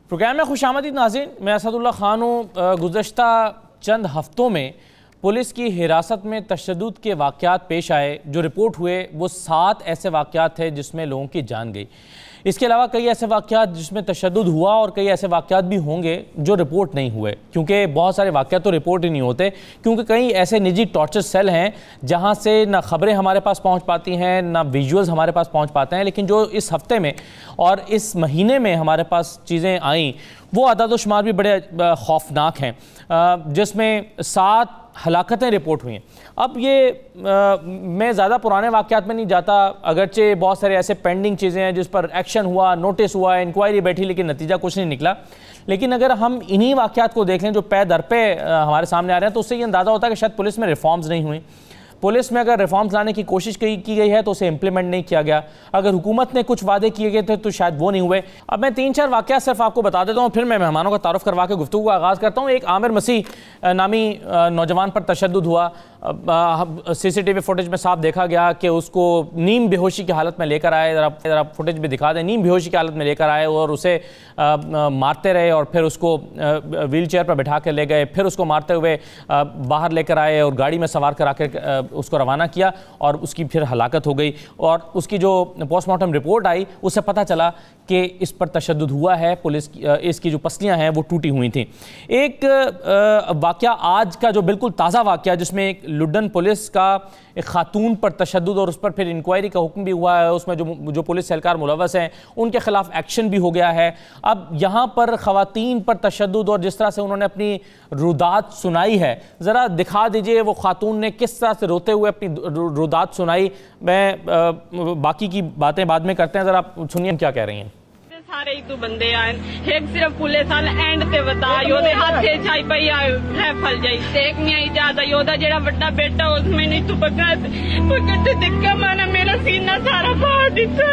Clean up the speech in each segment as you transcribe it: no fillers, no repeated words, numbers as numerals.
Programme में खुशामदीद नाज़रीन, मैं असदुल्ला ख़ान हूँ। गुज़श्ता चंद हफ़्तों में पुलिस की हिरासत में तशद्दुद के वाक़यात पेश आए। जो रिपोर्ट हुए वो 7 ऐसे वाक़यात थे जिसमें लोगों की जान गई। इसके अलावा कई ऐसे वाक़यात जिसमें तशद्दुद हुआ और कई ऐसे वाक़यात भी होंगे जो रिपोर्ट नहीं हुए, क्योंकि बहुत सारे वाक़यात तो रिपोर्ट ही नहीं होते, क्योंकि कई ऐसे निजी टॉर्चर सेल हैं जहां से ना ख़बरें हमारे पास पहुंच पाती हैं, ना विजुअल्स हमारे पास पहुंच पाते हैं। लेकिन जो इस हफ़्ते में और इस महीने में हमारे पास चीज़ें आईं वो अदाद-ओ-शुमार भी बड़े खौफनाक हैं, जिसमें 7 हलाकतें रिपोर्ट हुई हैं। अब ये मैं ज़्यादा पुराने वाक़यात में नहीं जाता, अगरचे बहुत सारे ऐसे पेंडिंग चीज़ें हैं जिस पर एक्शन हुआ, नोटिस हुआ, इंक्वायरी बैठी, लेकिन नतीजा कुछ नहीं निकला। लेकिन अगर हम इन्हीं वाक़यात को देख लें जो पे दर पे हमारे सामने आ रहे हैं, तो उससे ये अंदाज़ा होता है कि शायद पुलिस में रिफॉर्म्स नहीं हुई। पुलिस में अगर रिफॉर्म्स लाने की कोशिश की गई है तो उसे इम्प्लीमेंट नहीं किया गया। अगर हुकूमत ने कुछ वादे किए गए थे तो शायद वो नहीं हुए। अब मैं 3-4 वाक़यात सिर्फ आपको बता देता हूँ, फिर मैं मेहमानों का तारुफ करवा के गुफ्तगू का आगाज़ करता हूँ। एक आमिर मसीह नामी नौजवान पर तशद्दुद हुआ। CCTV फुटेज में साफ देखा गया कि उसको नीम बेहोशी की हालत में लेकर आए। ज़रा फुटेज में दिखा दें। नीम बेहोशी की हालत में लेकर आए और उसे मारते रहे और फिर उसको व्हील चेयर पर बैठा कर ले गए, फिर उसको मारते हुए बाहर लेकर आए और गाड़ी में सवार करा कर उसको रवाना किया और उसकी फिर हलाकत हो गई। और उसकी जो पोस्टमार्टम रिपोर्ट आई उससे पता चला कि इस पर तशद्दुद हुआ है। पुलिस इसकी जो पसलियाँ हैं वो टूटी हुई थी। एक वाक़या आज का जो बिल्कुल ताज़ा वाक़या, जिसमें एक लुड्डन पुलिस का एक खातून पर तशद्दुद और उस पर फिर इंक्वायरी का हुक्म भी हुआ है, उसमें जो पुलिस एहलकार मुलव्वस हैं उनके खिलाफ एक्शन भी हो गया है। अब यहाँ पर ख़वातीन पर तशद्दुद और जिस तरह से उन्होंने अपनी रुदात सुनाई है, ज़रा दिखा दीजिए वो खातून ने किस तरह से रोते हुए अपनी रुदात सुनाई। मैं बाकी की बातें बाद में करते हैं, ज़रा सुनिए क्या कह रही हैं। सारे ही तो बंदे आए, एक सिर्फ पुलिस वाले एंड ते बता योदे हाथे छाई पई है फल जाई एक नहीं आई ज्यादा योदा जेड़ा बड़ा बेटा उसमें नहीं तू पकड़ दिक्का माना मेरा सीना सारा फाड़ दिता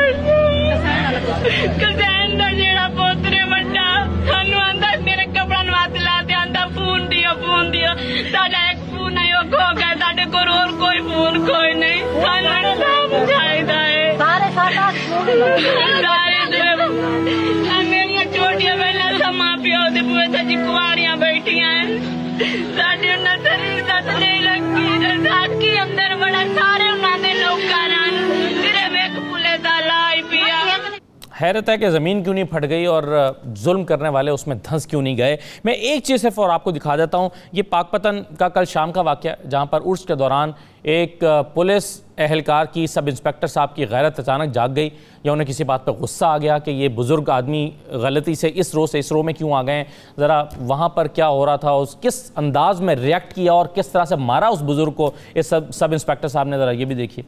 कजैन दा जेड़ा पोतरे बड़ा थानू आंदा मेरे कपड़ा नवात ला दे आंदा फोन दियो साडा एक फोन आयो खो गया, साडे को और कोई फोन कोई नहीं, थानू सब चाहिदा है सारे साडा मेरिया छोटिया बहना सब मां प्यो दे बुए सजी कुआरियां बैठिया साडे उन्ना शरीर सट नहीं लगी साकी अंदर बड़ा सारे उन्होंने लोग सिर्फ एक पुलिस दा लाई पिया। हैरत है कि ज़मीन क्यों नहीं फट गई और जुल्म करने वाले उसमें धंस क्यों नहीं गए। मैं एक चीज़ सिर्फ और आपको दिखा देता हूँ। ये पाकपतन का कल शाम का वाक़या, जहाँ पर उर्स के दौरान एक पुलिस एहलकार की सब इंस्पेक्टर साहब की गैरत अचानक जाग गई, या उन्हें किसी बात पर गुस्सा आ गया कि ये बुज़ुर्ग आदमी गलती से इस रो में क्यों आ गए। ज़रा वहाँ पर क्या हो रहा था, उस किस अंदाज में रिएक्ट किया और किस तरह से मारा उस बुज़ुर्ग को इस सब इंस्पेक्टर साहब ने, ज़रा ये भी देखिए।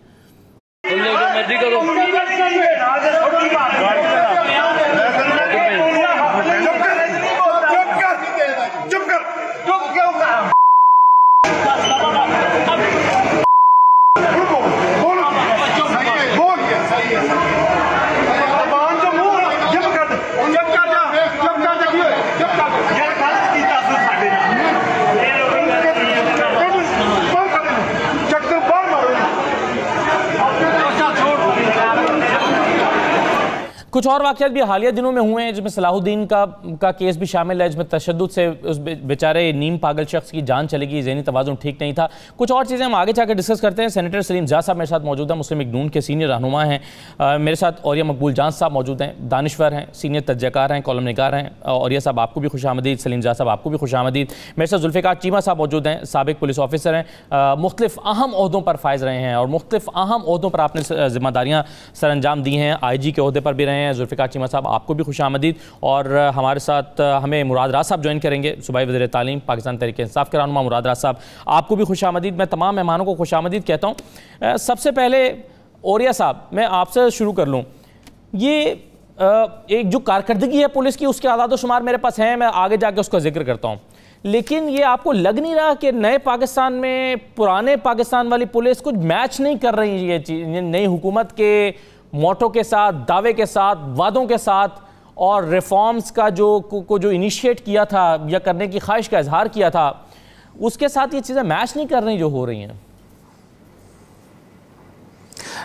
कुछ और वाक़यात भी हालिया दिनों में हुए हैं जिसमें सलाहुद्दीन का केस भी शामिल है, जिसमें तशद्दुद से उस बेचारे नीम पागल शख्स की जान चलेगी, ज़हनी तवाज़ुन ठीक नहीं था। कुछ और चीज़ें हम आगे जाकर डिस्कस करते हैं। सेनेटर सलीम ज़ा साहब मेरे साथ मौजूद हैं, मुस्लिम लीग नून के सीनियर रहनुमा हैं। मेरे साथ औरिया मकबूल जान साहब मौजूद हैं, दानिश्वर हैं, सीनियर तजज़ियाकार हैं, कॉलम निगार हैं। औरिया साहब आपको भी खुशामदीद, सलीम ज़ा साहब आपको भी खुशामदीद। मेरे साथ जुल्फ़िकार चीमा साहब मौजूद हैं, साबिक़ पुलिस ऑफिसर हैं, मुख्तलिफ अहम ओहदों पर फायज़ रहे हैं और मुख्तलिफ अहम ओहदों पर आपने ज़िम्मेदारियाँ सर अंजाम दी हैं, IG के ओहदे पर भी रहे हैं। जुल्फ़िकार चीमा साहब आपको भी खुशामदीद। और हमारे साथ हमें मुराद राज साहब ज्वाइन करेंगे, सूबाई वज़ीर तालीम पाकिस्तान तहरीक इंसाफ के रहनुमा मुराद राज साहब, आपको भी खुशामदीद। मैं तमाम मेहमानों को खुशामदीद कहता हूँ। सबसे पहले औरिया साहब, मैं आपसे शुरू कर लूँ। ये एक जो कारकर्दगी है पुलिस की, उसके आदाद-ओ-शुमार मेरे पास हैं, मैं आगे जाके उसका जिक्र करता हूँ। लेकिन ये आपको लग नहीं रहा कि नए पाकिस्तान में पुराने पाकिस्तान वाली पुलिस कुछ मैच नहीं कर रही है ये नई हुकूमत के मोटो के साथ, दावे के साथ, वादों के साथ, और रिफॉर्म्स का जो इनिशिएट किया था या करने की ख्वाहिश का इजहार किया था, उसके साथ ये चीज़ें मैच नहीं कर रही जो हो रही हैं।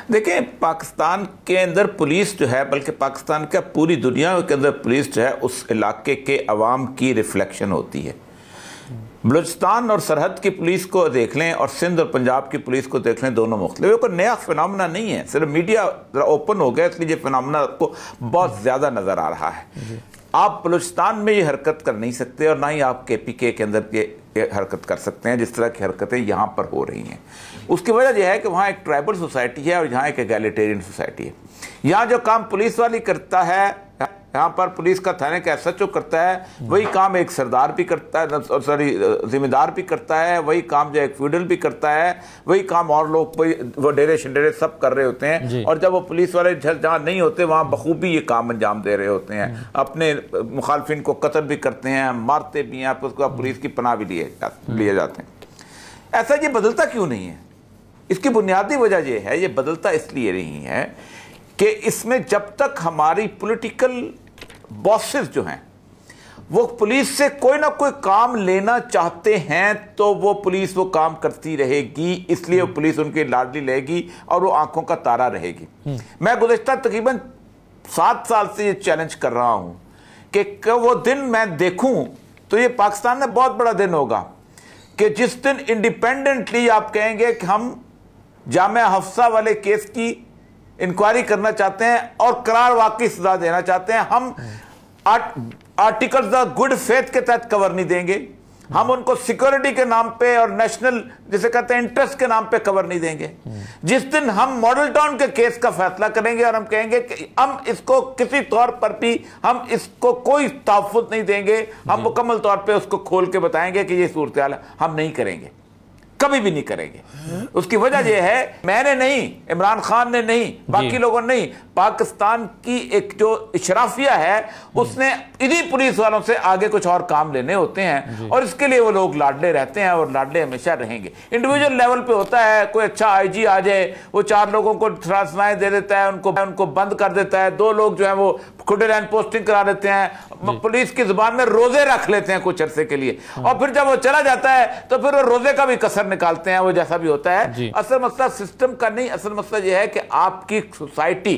देखिए, पाकिस्तान के अंदर पुलिस जो है, बल्कि पाकिस्तान का पूरी दुनिया के अंदर पुलिस जो है उस इलाके के अवाम की रिफ्लेक्शन होती है। बलूचिस्तान और सरहद की पुलिस को देख लें और सिंध और पंजाब की पुलिस को देख लें, दोनों मुख्तलिफ। कोई नया फिनोमेना नहीं है, सिर्फ मीडिया ओपन हो गया इसलिए ये फिनोमेना आपको बहुत ज़्यादा नज़र आ रहा है। आप बलूचिस्तान में ये हरकत कर नहीं सकते और ना ही आप KPK के अंदर ये हरकत कर सकते हैं जिस तरह की हरकतें यहाँ पर हो रही हैं। उसकी वजह यह है कि वहाँ एक ट्राइबल सोसाइटी है और यहाँ एक एगैलिटेरियन सोसाइटी है। यहाँ जो काम पुलिस वाली करता है, यहाँ पर पुलिस का थाने का SHO करता है, वही काम एक सरदार भी करता है, सॉरी जिम्मेदार भी करता है, वही काम जो एक फ्यूडल भी करता है, वही काम और लोग वो डेरे शडेरे सब कर रहे होते हैं। और जब वो पुलिस वाले जहाँ नहीं होते वहाँ बखूबी ये काम अंजाम दे रहे होते हैं, अपने मुखालफिन को कत्ल भी करते हैं, मारते भी हैं, उसको पुलिस की पनाह भी लिए जाते हैं। ऐसा ये बदलता क्यों नहीं है? इसकी बुनियादी वजह यह है, ये बदलता इसलिए नहीं है कि इसमें जब तक हमारी पॉलिटिकल बॉसेस जो हैं वो पुलिस से कोई ना कोई काम लेना चाहते हैं तो वो पुलिस वो काम करती रहेगी, इसलिए वो पुलिस उनकी लाडली रहेगी और वो आंखों का तारा रहेगी। मैं गुज़श्ता तकरीबन 7 साल से ये चैलेंज कर रहा हूं कि वो दिन मैं देखूं तो ये पाकिस्तान में बहुत बड़ा दिन होगा कि जिस दिन इंडिपेंडेंटली आप कहेंगे कि हम जामिया हफ्सा वाले केस की इंक्वायरी करना चाहते हैं और करार वाकई सजा देना चाहते हैं। हम आर्टिकल्स ऑफ गुड फेथ के तहत कवर नहीं देंगे, हम उनको सिक्योरिटी के नाम पे और नेशनल जिसे कहते हैं इंटरेस्ट के नाम पे कवर नहीं देंगे। जिस दिन हम मॉडल टाउन के केस का फैसला करेंगे और हम कहेंगे कि हम इसको किसी तौर पर भी हम इसको कोई तहफ़्फ़ुज़ नहीं देंगे, हम मुकम्मल तौर पे उसको खोल के बताएंगे कि ये सूरत हाल है, हम नहीं करेंगे, कभी भी नहीं करेंगे। उसकी वजह यह है, मैंने नहीं, इमरान खान ने नहीं, बाकी लोगों ने नहीं, पाकिस्तान की एक जो इशराफिया है उसने इन्हीं पुलिस वालों से आगे कुछ और काम लेने होते हैं और इसके लिए वो लोग लाडले रहते हैं और लाडले हमेशा रहेंगे। इंडिविजुअल लेवल पे होता है, कोई अच्छा IG आ जाए, वो 4 लोगों को सलाहें दे देता है, उनको बंद कर देता है, 2 लोग जो है वो खुदे लाइन पोस्टिंग करा देते हैं, पुलिस की जुबान में रोजे रख लेते हैं कुछ अरसे के लिए, और फिर जब वो चला जाता है तो फिर वो रोजे का भी कसर निकालते हैं, वो जैसा भी होता है। असल मसला सिस्टम का नहीं, असल मसला यह है कि आपकी सोसाइटी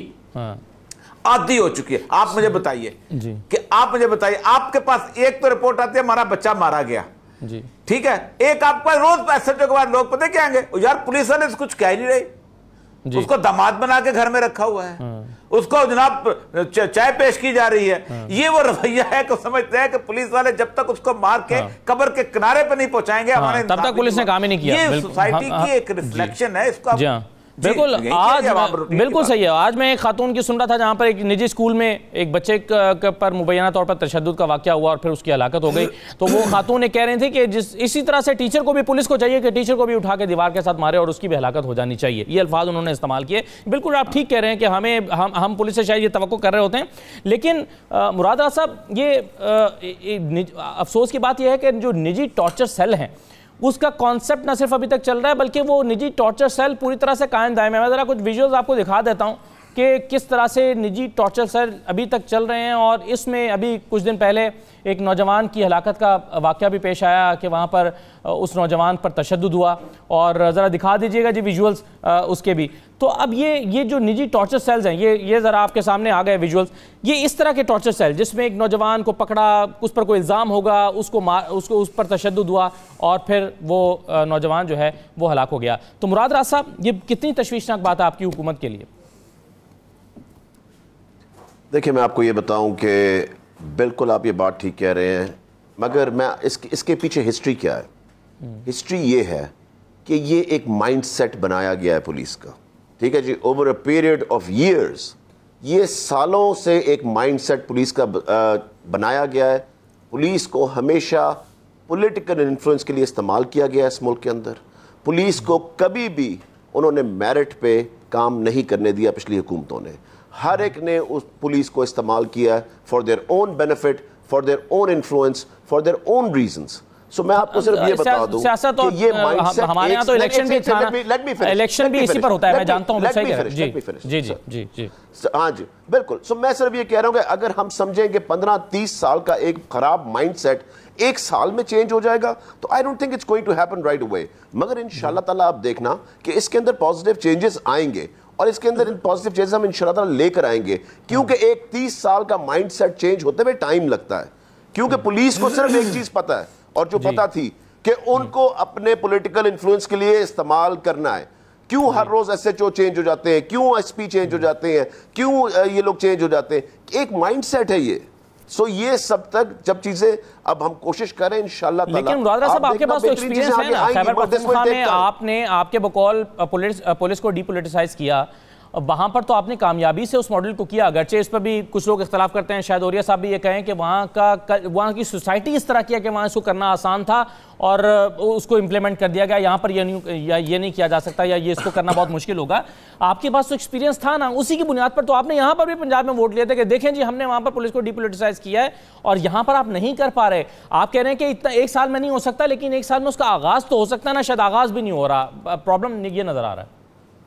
आदी हो चुकी है। आप मुझे बताइए कि आपके पास एक तो रिपोर्ट आती है हमारा बच्चा मारा गया, ठीक है, एक आपका रोज SHO के बाद लोग पता क्या आएंगे, यार पुलिस वाले कुछ कह नहीं रहे, उसको दामाद बना के घर में रखा हुआ है, उसको जनाब चाय पेश की जा रही है। ये वो रवैया है कि समझते हैं कि पुलिस वाले जब तक उसको मार के कब्र के किनारे पे नहीं पहुंचाएंगे हमारे तब तक पुलिस ने काम ही नहीं किया। ये सोसाइटी की एक रिफ्लेक्शन है, इसको बिल्कुल आज बिल्कुल सही है। आज मैं एक खातून की सुन रहा था जहां पर एक निजी स्कूल में एक बच्चे पर मुबैना तौर पर तशद्दुद का वाकया हुआ और फिर उसकी हलाकत हो गई। तो वो खातून कह रहे थे कि इसी तरह से टीचर को भी, पुलिस को चाहिए कि टीचर को भी उठा के दीवार के साथ मारे और उसकी भी हलाकत हो जानी चाहिए। ये अल्फाज उन्होंने इस्तेमाल किए। बिल्कुल आप ठीक कह रहे हैं कि हम पुलिस से शायद ये तवक्को कर रहे होते हैं, लेकिन मुराद राजा साहब ये अफसोस की बात यह है कि जो निजी टॉर्चर सेल हैं उसका कॉन्सेप्ट न सिर्फ अभी तक चल रहा है बल्कि वो निजी टॉर्चर सेल पूरी तरह से कायम दायम है। मैं ज़रा कुछ विजुअल्स आपको दिखा देता हूं कि किस तरह से निजी टॉर्चर सेल अभी तक चल रहे हैं। और इसमें अभी कुछ दिन पहले एक नौजवान की हलाकत का वाक़या भी पेश आया कि वहाँ पर उस नौजवान पर तशद्दुद हुआ, और ज़रा दिखा दीजिएगा जी विजुअल्स उसके भी। तो अब ये जो निजी टॉर्चर सेल्स हैं, ये ज़रा आपके सामने आ गए विजुअल्स। ये इस तरह के टॉर्चर सेल जिसमें एक नौजवान को पकड़ा, उस पर कोई इल्ज़ाम होगा, उसको उस पर तशद्दुद हुआ और फिर वो नौजवान जो है वो हलाक हो गया। तो मुराद राजा साहब, ये कितनी तशवीशनाक बात है आपकी हुकूमत के लिए? देखिए, मैं आपको ये बताऊं कि बिल्कुल आप ये बात ठीक कह रहे हैं, मगर मैं इसके पीछे हिस्ट्री क्या है। हिस्ट्री ये है कि ये एक माइंडसेट बनाया गया है पुलिस का, ठीक है जी, over a period of years. ये सालों से एक माइंडसेट पुलिस का बनाया गया है। पुलिस को हमेशा पॉलिटिकल इन्फ्लुएंस के लिए इस्तेमाल किया गया है इस मुल्क के अंदर। पुलिस को कभी भी उन्होंने मेरिट पे काम नहीं करने दिया पिछली हुकूमतों ने। हर एक ने उस पुलिस को इस्तेमाल किया for their own benefit, for their own influence, for their own reasons. So मैं आपको सिर्फ ये बता दूं कि ये माइंडसेट, हमारे यहाँ तो इलेक्शन भी इसी पर होता है, मैं जानता हूं। जी हाँ जी, बिल्कुल। सो मैं सिर्फ ये कह रहा हूं कि अगर हम समझें कि 15-30 साल का एक खराब माइंडसेट 1 साल में चेंज हो जाएगा, तो I don't think it's going to happen right away. मगर इंशाल्लाह ताला आप देखना कि इसके अंदर पॉजिटिव चेंजेस आएंगे और इसके अंदर इन पॉजिटिव चीजें हम इंशाल्लाह लेकर आएंगे, क्योंकि एक 30 साल का माइंडसेट चेंज होते हुए टाइम लगता है। क्योंकि पुलिस को सिर्फ एक चीज पता है, और जो पता थी कि उनको अपने पॉलिटिकल इन्फ्लुएंस के लिए इस्तेमाल करना है। क्यों हर रोज एसएचओ चेंज हो जाते हैं, क्यों एसपी चेंज हो जाते हैं, क्यों ये लोग चेंज हो जाते हैं, एक माइंडसेट है ये। सो ये सब तक जब चीजें अब हम कोशिश करें इंशाल्लाह ताला। लेकिन मुराद साहब आपके पास तो एक्सपीरियंस है ना, खैबर पख्तूनख्वा में आपने आपके बकौल पुलिस को डीपोलिटिसाइज किया, वहां पर तो आपने कामयाबी से उस मॉडल को किया। अगरचे इस पर भी कुछ लोग इख्तलाफ करते हैं, शायद औरिया साहब भी ये कहें कि वहाँ की सोसाइटी इस तरह किया कि वहाँ इसको करना आसान था और उसको इम्प्लीमेंट कर दिया गया। यहाँ पर ये नहीं किया जा सकता या ये इसको करना बहुत मुश्किल होगा। आपके पास तो एक्सपीरियंस था ना, उसी की बुनियाद पर तो आपने यहाँ पर भी पंजाब में वोट लिए थे कि देखें जी हमने वहाँ पर पुलिस को डीपोलिटिसाइज किया है और यहाँ पर आप नहीं कर पा रहे। आप कह रहे हैं कि इतना एक साल में नहीं हो सकता, लेकिन एक साल में उसका आगाज़ तो हो सकता है ना, शायद आगाज़ भी नहीं हो रहा। प्रॉब्लम ये नज़र आ रहा है।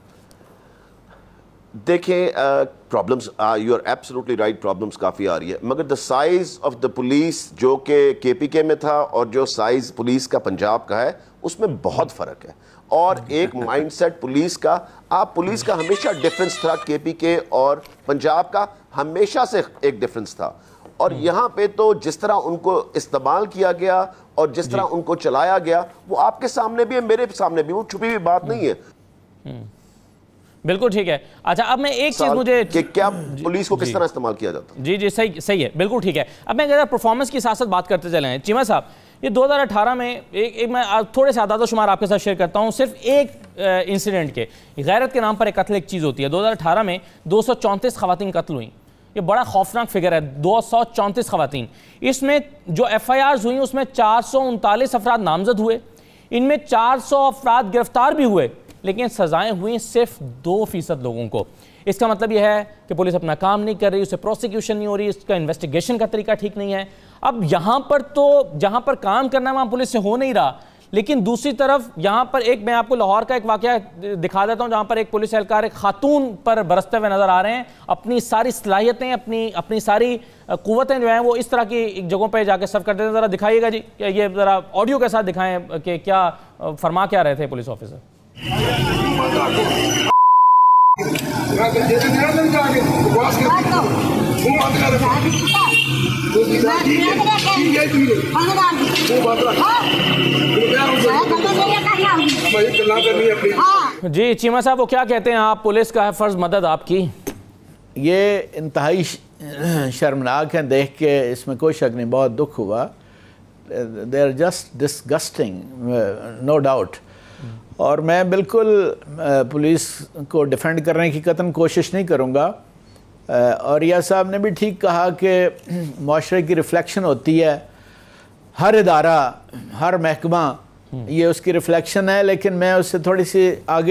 देखें problems, you are absolutely right, problems काफ़ी आ रही है, मगर the size of the police जो कि केपीके में था और जो साइज पुलिस का पंजाब का है उसमें बहुत फ़र्क है। और एक माइंडसेट पुलिस का, आप पुलिस का हमेशा डिफरेंस था, केपीके और पंजाब का हमेशा से एक डिफरेंस था। और यहाँ पे तो जिस तरह उनको इस्तेमाल किया गया और जिस तरह उनको चलाया गया वो आपके सामने भी है, मेरे सामने भी, वो छुपी हुई बात नहीं है। बिल्कुल ठीक है। अच्छा, अब मैं एक चीज मुझे कि क्या पुलिस को किस तरह इस्तेमाल किया जाता है। जी जी सही है, बिल्कुल ठीक है। अब मैं अगर परफॉर्मेंस की साथ साथ बात करते चले हैं, चीमा साहब ये 2018 में एक मैं थोड़े से आदाद शुमार आपके साथ शेयर करता हूं, सिर्फ एक इंसिडेंट के, गैरत के नाम पर एक कत्ल एक चीज़ होती है। 2018 में 234 खवातीन कत्ल हुई, ये बड़ा खौफनाक फिगर है, 234 खवातीन। इसमें जो FIRs हुई उसमें 439 अफराद नामजद हुए, इनमें 400 अफराद गिरफ्तार भी हुए, लेकिन सजाएं हुई सिर्फ 2% लोगों को। इसका मतलब यह है कि पुलिस अपना काम नहीं कर रही, उसे प्रोसिक्यूशन नहीं हो रही, इसका इन्वेस्टिगेशन का तरीका ठीक नहीं है। अब यहाँ पर तो जहाँ पर काम करना है वहाँ पुलिस से हो नहीं रहा, लेकिन दूसरी तरफ यहाँ पर एक मैं आपको लाहौर का एक वाकया दिखा देता हूँ जहाँ पर एक पुलिस एहलकार एक खातून पर बरसते हुए नजर आ रहे हैं। अपनी सारी सलाहियतें, अपनी सारी कुव्वतें जो हैं वो इस तरह की जगहों पर जाके सर्व करते हैं। ज़रा दिखाइएगा जी, ये ज़रा ऑडियो के साथ दिखाएं कि क्या फरमा क्या रहे थे पुलिस ऑफिसर। जी चीमा साहब, वो क्या कहते हैं, आप पुलिस का है फर्ज मदद आपकी। ये इंतहाई शर्मनाक है, देख के इसमें कोई शक नहीं, बहुत दुख हुआ। They are just disgusting, no doubt. और मैं बिल्कुल पुलिस को डिफेंड करने की कतन कोशिश नहीं करूँगा। और यह साहब ने भी ठीक कहा कि माशरे की रिफ्लेक्शन होती है, हर इदारा, हर महकमा ये उसकी रिफ्लेक्शन है। लेकिन मैं उससे थोड़ी सी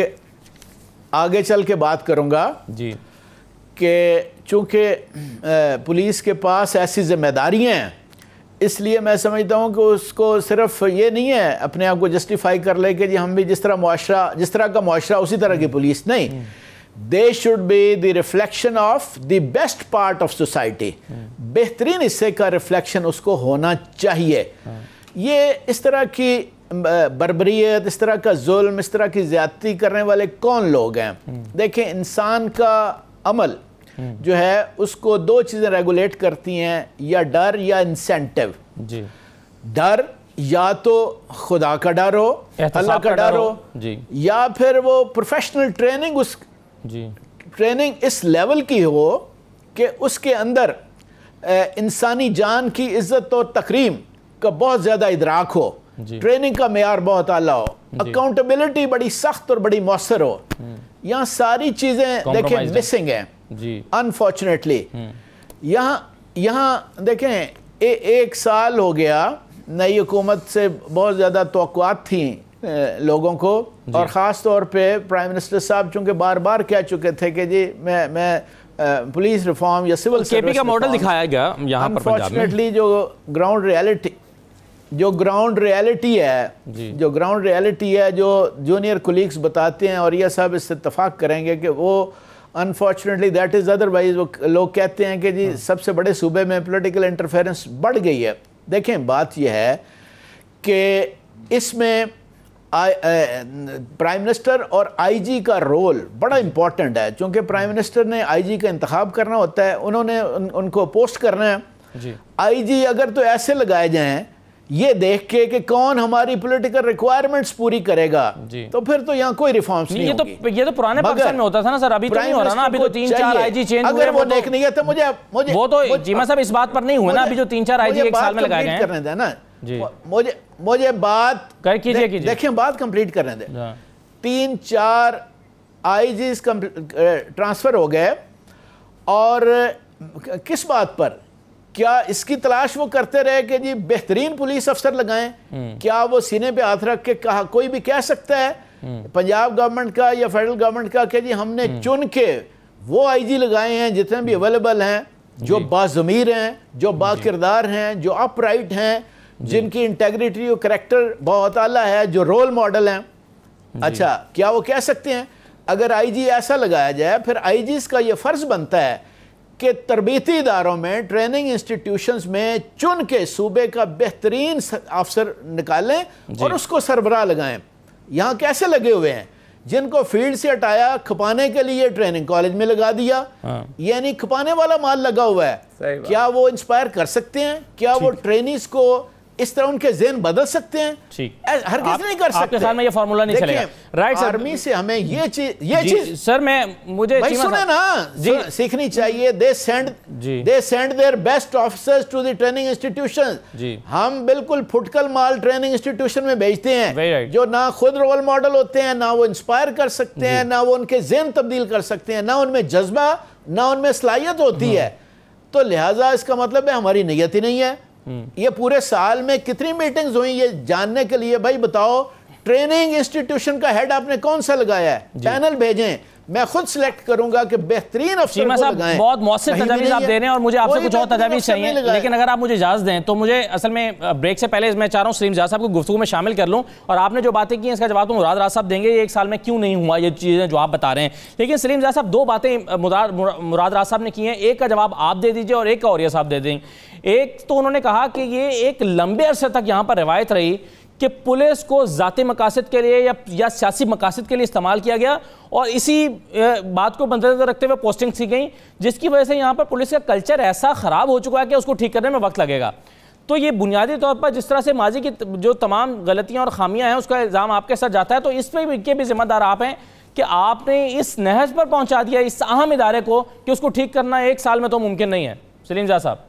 आगे चल के बात करूँगा जी, कि चूँकि पुलिस के पास ऐसी जिम्मेदारियाँ हैं, इसलिए मैं समझता हूँ कि उसको सिर्फ ये नहीं है अपने आप को जस्टिफाई कर ले कि जी हम भी जिस तरह का मुआशरा उसी तरह की पुलिस नहीं। They should be the reflection of the best part of society, बेहतरीन हिस्से का रिफ्लेक्शन उसको होना चाहिए। ये इस तरह की बर्बरियत, इस तरह का जुल्म, इस तरह की ज्यादती करने वाले कौन लोग हैं? देखें, इंसान का अमल जो है उसको दो चीज़ें रेगुलेट करती हैं, या डर या इंसेंटिव। जी, डर या तो खुदा का डर हो, अल्लाह का डर हो जी, या फिर वो प्रोफेशनल ट्रेनिंग, उस जी ट्रेनिंग इस लेवल की हो कि उसके अंदर इंसानी जान की इज्जत और तकरीम का बहुत ज़्यादा इदराक हो, ट्रेनिंग का मेयार बहुत आला हो, अकाउंटेबिलिटी बड़ी सख्त और बड़ी मौसर हो। यहाँ सारी चीज़ें देखें मिसिंग हैं अनफॉर्चुनेटली। यहाँ देखें एक साल हो गया, नई हुकूमत से बहुत ज़्यादा तवक्कुआत थी लोगों को, और ख़ास तौर पे प्राइम मिनिस्टर साहब चूँकि बार बार कह चुके थे कि जी मैं पुलिस रिफॉर्म या सिविल सर्विस का मॉडल दिखाया गया यहाँ पर। अनफॉर्चुनेटली जो ग्राउंड रियलिटी है, जो जूनियर कोलीग्स बताते हैं, और यह सब इससे इत्तफाक करेंगे कि वो अनफॉर्चुनेटली दैट इज़ अदरवाइज, वो लोग कहते हैं कि जी सबसे बड़े सूबे में पॉलिटिकल इंटरफेरेंस बढ़ गई है। देखें, बात यह है कि इसमें प्राइम मिनिस्टर और आईजी का रोल बड़ा इंपॉर्टेंट है, क्योंकि प्राइम मिनिस्टर ने आईजी का इंतखाब करना होता है, उन्होंने उनको पोस्ट करना है। आईजी अगर तो ऐसे लगाए जाएं ये देख के कि कौन हमारी पॉलिटिकल रिक्वायरमेंट्स पूरी करेगा, तो फिर तो यहाँ कोई रिफॉर्म्स नहीं होगी। ये तो पुराने पाकिस्तान में होता था ना सर, अभी तो नहीं हो रहा ना, अभी तो 3-4 आईजी चेंज हुए। अगर वो देख नहीं है तो मुझे वो तो चीमा साहब इस बात पर नहीं हुए ना, अभी जो 3-4 आईजी एक साल में लगाए गए करने दें ना जी, मुझे बात कीजिए देखिए, बात कंप्लीट करने दें। 3-4 आईजी ट्रांसफर हो गए, और किस बात पर? क्या इसकी तलाश वो करते रहे कि जी बेहतरीन पुलिस अफसर लगाएं? क्या वो सीने पे हाथ रख के कहा, कोई भी कह सकता है पंजाब गवर्नमेंट का या फेडरल गवर्नमेंट का कि जी हमने चुन के वो आईजी लगाए हैं जितने भी अवेलेबल हैं, जो बाज़मीर हैं, जो बाकिरदार हैं, जो अपराइट हैं, जिनकी इंटेग्रिटी और करैक्टर बहुत आला है, जो रोल मॉडल हैं? अच्छा, क्या वो कह सकते हैं? अगर आईजी ऐसा लगाया जाए, फिर आईजीज़ का ये फ़र्ज़ बनता है कि तरबीती इदारों में, ट्रेनिंग इंस्टीट्यूशंस में चुन के सूबे का बेहतरीन अफसर निकालें और उसको सरबराह लगाएं। यहाँ कैसे लगे हुए हैं? जिनको फील्ड से हटाया, खपाने के लिए ट्रेनिंग कॉलेज में लगा दिया, यानी खपाने वाला माल लगा हुआ है। क्या वो इंस्पायर कर सकते हैं? क्या वो ट्रेनीज को इस तरह उनके ज़हन बदल सकते हैं? हर किसी नहीं कर सकते। आपके ख्याल में ये फार्मूला नहीं चलेगा, राइट सर? आर्मी से हमें ये चीज सर, मुझे सुने ना, सीखनी चाहिए। They send their best officers to the training institution. हम बिल्कुल फुटकल माल ट्रेनिंग इंस्टीट्यूशन में भेजते हैं, जो ना खुद रोल मॉडल होते हैं, ना वो इंस्पायर कर सकते हैं, ना वो उनके ज़हन तब्दील कर सकते हैं, ना उनमें जज्बा, ना उनमें सलाहियत होती है। तो लिहाजा इसका मतलब है हमारी नीयत ही नहीं है। ये पूरे साल में कितनी मीटिंग्स हुई ये जानने के लिए, भाई बताओ ट्रेनिंग इंस्टीट्यूशन का हेड आपने कौन सा लगाया है? पैनल भेजें, मैं खुद सिलेक्ट करूंगा कि बेहतरीन अफसर को लगाएं। बहुत मौसर तजावीज़ आप दे रहे हैं और मुझे आपसे कुछ और तजावीज़ चाहिए, लेकिन अगर आप मुझे इजाज़त दें तो मुझे असल में ब्रेक से पहले मैं चाह रहा हूँ सलीम जाज़ साहब को गुफ्तगू में शामिल कर लूँ, और आपने जो बातें की हैं इसका जवाब तो मुराद राज साहब देंगे, ये एक साल में क्यों नहीं हुआ ये चीज़ें जो आप बता रहे हैं। लेकिन सलीम जाज़ साहब, 2 बातें मुराद राज साहब ने की हैं, एक का जवाब आप दे दीजिए और एक का औरिया साहब दे दें। एक तो उन्होंने कहा कि ये एक लंबे अरसे तक यहाँ पर रवायत रही कि पुलिस को ज़ाती मकासद के लिए या सियासी मकासद के लिए इस्तेमाल किया गया, और इसी बात को मद्देनज़र रखते हुए पोस्टिंग की गई, जिसकी वजह से यहाँ पर पुलिस का कल्चर ऐसा ख़राब हो चुका है कि उसको ठीक करने में वक्त लगेगा। तो ये बुनियादी तौर पर जिस तरह से माजी की जो तमाम गलतियाँ और खामियाँ हैं उसका इल्ज़ाम आपके साथ जाता है, तो इस पर के भी जिम्मेदार आप हैं कि आपने इस नहज पर पहुँचा दिया इस अहम इदारे को कि उसको ठीक करना 1 साल में तो मुमकिन नहीं है। सलीम जाज़ साहब।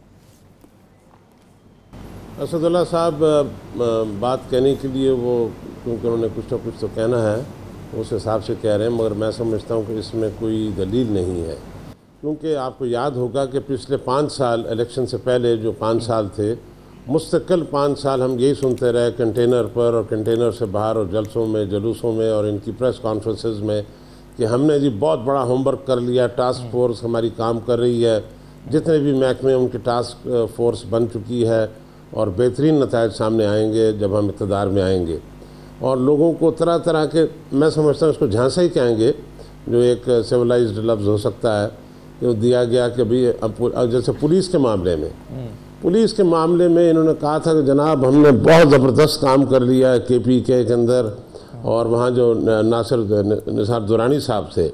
असदुल्ला साहब बात कहने के लिए वो, क्योंकि उन्होंने कुछ ना कुछ तो कहना है, उस हिसाब से कह रहे हैं, मगर मैं समझता हूँ कि इसमें कोई दलील नहीं है। क्योंकि आपको याद होगा कि पिछले 5 साल इलेक्शन से पहले जो 5 साल थे, मुस्तकिल 5 साल हम यही सुनते रहे कंटेनर पर और कंटेनर से बाहर और जलसों में, जुलूसों में और इनकी प्रेस कॉन्फ्रेंसेस में कि हमने जी बहुत बड़ा होमवर्क कर लिया, टास्क फोर्स हमारी काम कर रही है, जितने भी महकमे उनकी टास्क फोर्स बन चुकी है और बेहतरीन नतायज सामने आएंगे जब हम इक़्तिदार में आएंगे। और लोगों को तरह तरह के, मैं समझता हूँ इसको झांसा ही कहेंगे, जो एक सिविलाइज्ड लफ्ज़ हो सकता है, जो दिया गया कि भाई अब जैसे पुलिस के मामले में इन्होंने कहा था कि जनाब हमने बहुत ज़बरदस्त काम कर लिया है KPK के अंदर, और वहाँ जो निसार दुरानी साहब थे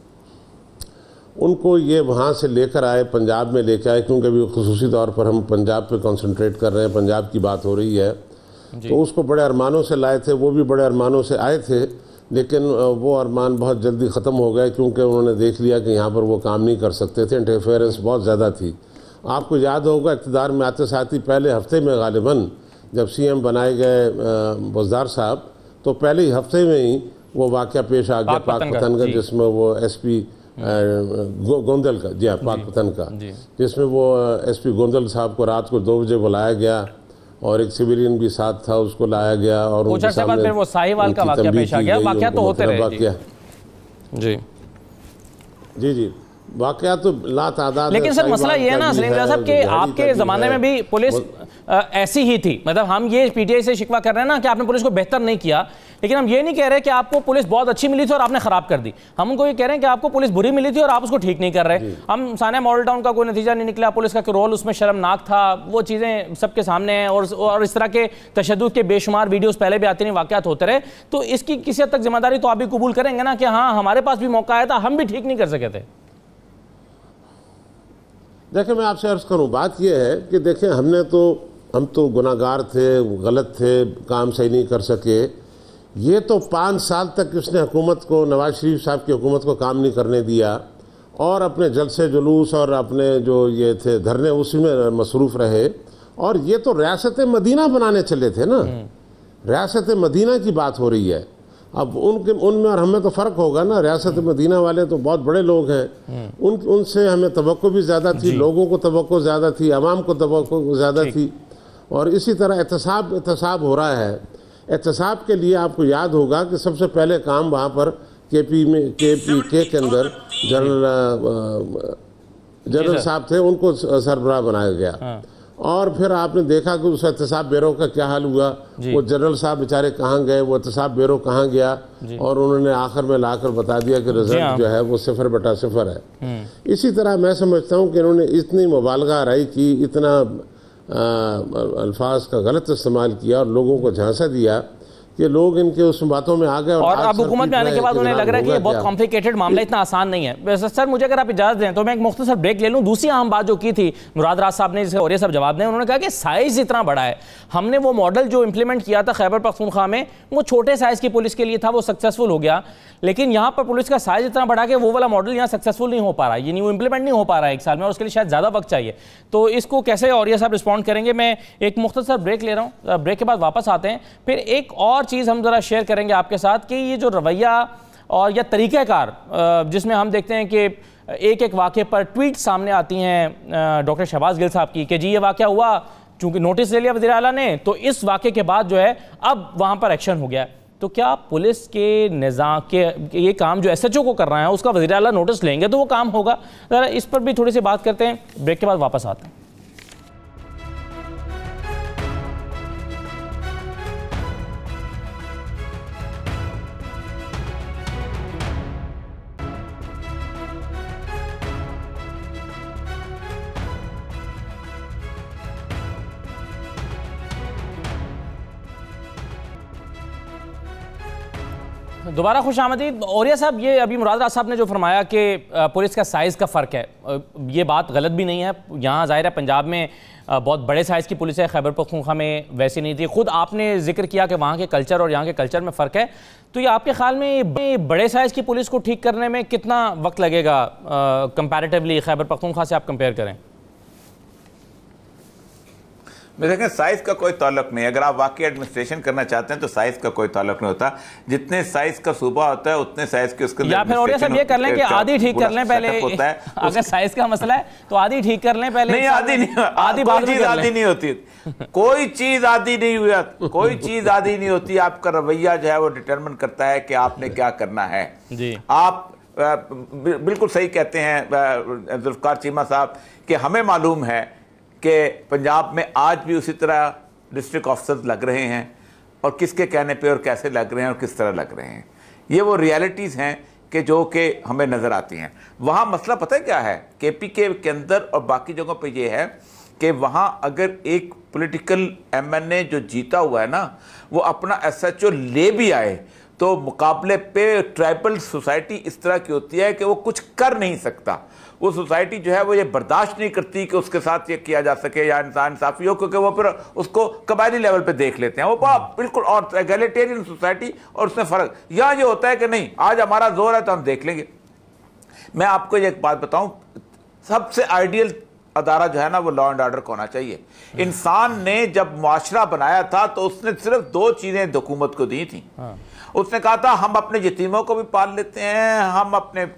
उनको ये वहाँ से लेकर आए, पंजाब में लेकर आए, क्योंकि अभी खुसूसी तौर पर हम पंजाब पे कंसंट्रेट कर रहे हैं, पंजाब की बात हो रही है, तो उसको बड़े अरमानों से लाए थे, वो भी बड़े अरमानों से आए थे, लेकिन वो अरमान बहुत जल्दी ख़त्म हो गए क्योंकि उन्होंने देख लिया कि यहाँ पर वो काम नहीं कर सकते थे, इंटरफेरेंस बहुत ज़्यादा थी। आपको याद होगा इक़्तिदार में आते साथ ही पहले हफ्ते में गालिबन जब CM बनाए गए बुज़दार साहब, तो पहले ही हफ्ते में ही वो वाक़या पेश आ गया पाकपतन का, जिसमें वो SP गोंदल का, जी हाँ, पाकपतन का, जिसमें वो SP गोंदल साहब को रात को 2 बजे बुलाया गया और एक सिविलियन भी साथ था, उसको लाया गया और उनके सामने वो साहिवाल का वाक़या पेश आ गया। वाक़या तो होते रहे जी वाक़या तो लातादाद। लेकिन सर मसला ये है ना सलीम जाज़ साहब कि आपके ज़माने में भी पुलिस ऐसी ही थी। मतलब हम ये पीटीआई से शिकवा कर रहे हैं ना कि आपने पुलिस को बेहतर नहीं किया, लेकिन हम ये नहीं कह रहे कि आपको पुलिस बहुत अच्छी मिली थी और आपने खराब कर दी। हम उनको ये कह रहे हैं कि आपको पुलिस बुरी मिली थी और आप उसको ठीक नहीं कर रहे। हम सानिया मॉडल टाउन का कोई नतीजा नहीं निकला, पुलिस का रोल उसमें शर्मनाक था, वो चीज़ें सबके सामने हैं, और इस तरह के तशद्दुद के बेशुमार वीडियोस पहले भी आते नहीं, वाक़यात होते रहे। तो इसकी किसी हद तक जिम्मेदारी तो आप भी कबूल करेंगे ना कि हाँ, हमारे पास भी मौका आया था, हम भी ठीक नहीं कर सके थे। देखिए, मैं आपसे अर्ज करूं, बात यह है कि देखिए, हम तो गुनाहगार थे, गलत थे, काम सही नहीं कर सके। ये तो 5 साल तक उसने हुकूमत को, नवाज शरीफ साहब की हुकूमत को काम नहीं करने दिया और अपने जलसे जुलूस और अपने जो ये थे धरने उसी में मसरूफ़ रहे। और ये तो रियासत मदीना बनाने चले थे ना, रियासत मदीना की बात हो रही है। अब उनमें और हमें तो फ़र्क होगा ना। रियासत मदीना वाले तो बहुत बड़े लोग हैं, उनसे हमें तवक्को भी ज़्यादा थी, लोगों को तवक्को ज़्यादा थी, आवाम को तवक्को ज़्यादा थी। और इसी तरह एहतसाब हो रहा है। एहतसाब के लिए आपको याद होगा कि सबसे पहले काम वहाँ पर KPK के अंदर जनरल साहब थे, उनको सरबराह बनाया गया। और फिर आपने देखा कि उस एहतसाब ब्यूरो का क्या हाल हुआ। वो जनरल साहब बेचारे कहाँ गए, वो एहतसाब ब्यूरो कहाँ गया, और उन्होंने आखिर में लाकर बता दिया कि रिजल्ट जो है वो 0/0 है। इसी तरह मैं समझता हूँ कि इन्होंने इतनी मुबालगा आराई की, इतना अल्फाज का गलत इस्तेमाल किया और लोगों को झांसा दिया कि लोग इनके उस बातों में आ गए। और अब हुकूमत में आने के बाद उन्हें लग रहा है कि ये बहुत कॉम्प्लिकेटेड मामला, इतना आसान नहीं है। सर, मुझे अगर आप इजाजत दें तो मैं एक मुख्तसर ब्रेक ले लूं। दूसरी अहम बात जो की थी मुराद राज साहब ने, जिसे और ये सब जवाब दें, उन्होंने कहा कि साइज इतना बड़ा है। हमने वो मॉडल जो इंप्लीमेंट किया था खैबर पख्तूनख्वा में, वो छोटे साइज की पुलिस के लिए था, वो सक्सेसफुल हो गया। लेकिन यहाँ पर पुलिस का साइज इतना बड़ा कि वो वाला मॉडल यहाँ सक्सेसफुल नहीं हो पा रहा है, यानी वो इंप्लीमेंट नहीं हो पा रहा है 1 साल में, और उसके लिए शायद ज़्यादा वक्त चाहिए। तो इसको कैसे और ये साहब रिस्पॉन्ड करेंगे? मैं एक मुख्तसर ब्रेक ले रहा हूँ, ब्रेक के बाद वापस आते हैं। फिर एक और चीज़ हम ज़रा शेयर करेंगे आपके साथ कि ये जो रवैया और या तरीक़ाकार जिसमें हम देखते हैं कि एक वाक़े पर ट्वीट सामने आती हैं डॉक्टर शहबाज गिल साहब की कि जी ये वाक़या हुआ, चूँकि नोटिस ले लिया वज़ीर आला ने, तो इस वाक़े के बाद जो है अब वहाँ पर एक्शन हो गया। तो क्या पुलिस के निज़ाम के ये काम जो SHO को कर रहा है उसका वज़ीर आला नोटिस लेंगे तो वो काम होगा? ज़रा इस पर भी थोड़ी सी बात करते हैं, ब्रेक के बाद वापस आते हैं। दोबारा खुश आमदीद। औरिया साहब, ये अभी मुराद राज साहब ने जो फरमाया कि पुलिस का साइज़ का फ़र्क है, ये बात गलत भी नहीं है। यहाँ ज़ाहिर है पंजाब में बहुत बड़े साइज़ की पुलिस है, खैबर पख्तूनख्वा में वैसी नहीं थी। ख़ुद आपने जिक्र किया कि वहाँ के कल्चर और यहाँ के कल्चर में फ़र्क है। तो ये आपके ख्याल में बड़े साइज़ की पुलिस को ठीक करने में कितना वक्त लगेगा कंपैरेटिवली खैबर पख्तूनख्वा से आप कंपेयर करें? देखें, साइज़ का कोई ताल्लुक नहीं। अगर आप वाकई एडमिनिस्ट्रेशन करना चाहते हैं तो साइज़ का कोई ताल्लुक नहीं होता। जितने साइज़ का सूबा होता है उतने साइज़ के उसके, या फिर और सब ये कर लें कि आधी ठीक कर लें पहले होता है। अगर साइज़ का मसला है तो आधी ठीक कर लें पहले। नहीं, आधी नहीं, आधी चीज़ आधी नहीं होती, कोई चीज़ आधी नहीं हुआ, कोई चीज़ आधी नहीं होती। आपका रवैया जो है वो डिटरमिन करता है कि आपने क्या करना है जी। आप बिल्कुल सही कहते हैं जुल्फ़िकार चीमा साहब कि हमें मालूम है कि पंजाब में आज भी उसी तरह डिस्ट्रिक्ट ऑफिसर्स लग रहे हैं, और किसके कहने पे और कैसे लग रहे हैं और किस तरह लग रहे हैं। ये वो रियलिटीज़ हैं कि जो कि हमें नज़र आती हैं। वहाँ मसला पता है क्या है? KPK के अंदर और बाकी जगहों पे ये है कि वहाँ अगर एक पॉलिटिकल MNA जो जीता हुआ है ना, वो अपना SHO ले भी आए तो मुकाबले पे ट्राइबल सोसाइटी इस तरह की होती है कि वो कुछ कर नहीं सकता। वो सोसाइटी जो है वो ये बर्दाश्त नहीं करती कि उसके साथ ये किया जा सके या इंसान इंसाफी हो, क्योंकि वो फिर उसको कबायली लेवल पे देख लेते हैं। वो बिल्कुल और एगैलिटेरियन सोसाइटी, और उसमें फ़र्क यहाँ ये होता है कि नहीं, आज हमारा जोर है तो हम देख लेंगे। मैं आपको एक बात बताऊँ, सबसे आइडियल अदारा जो है ना वो लॉ एंड ऑर्डर को होना चाहिए। इंसान ने जब मुआशरा बनाया था तो उसने सिर्फ 2 चीज़ें हुकूमत को दी थी। उसने कहा था हम अपने यतीमों को भी पाल लेते हैं, हम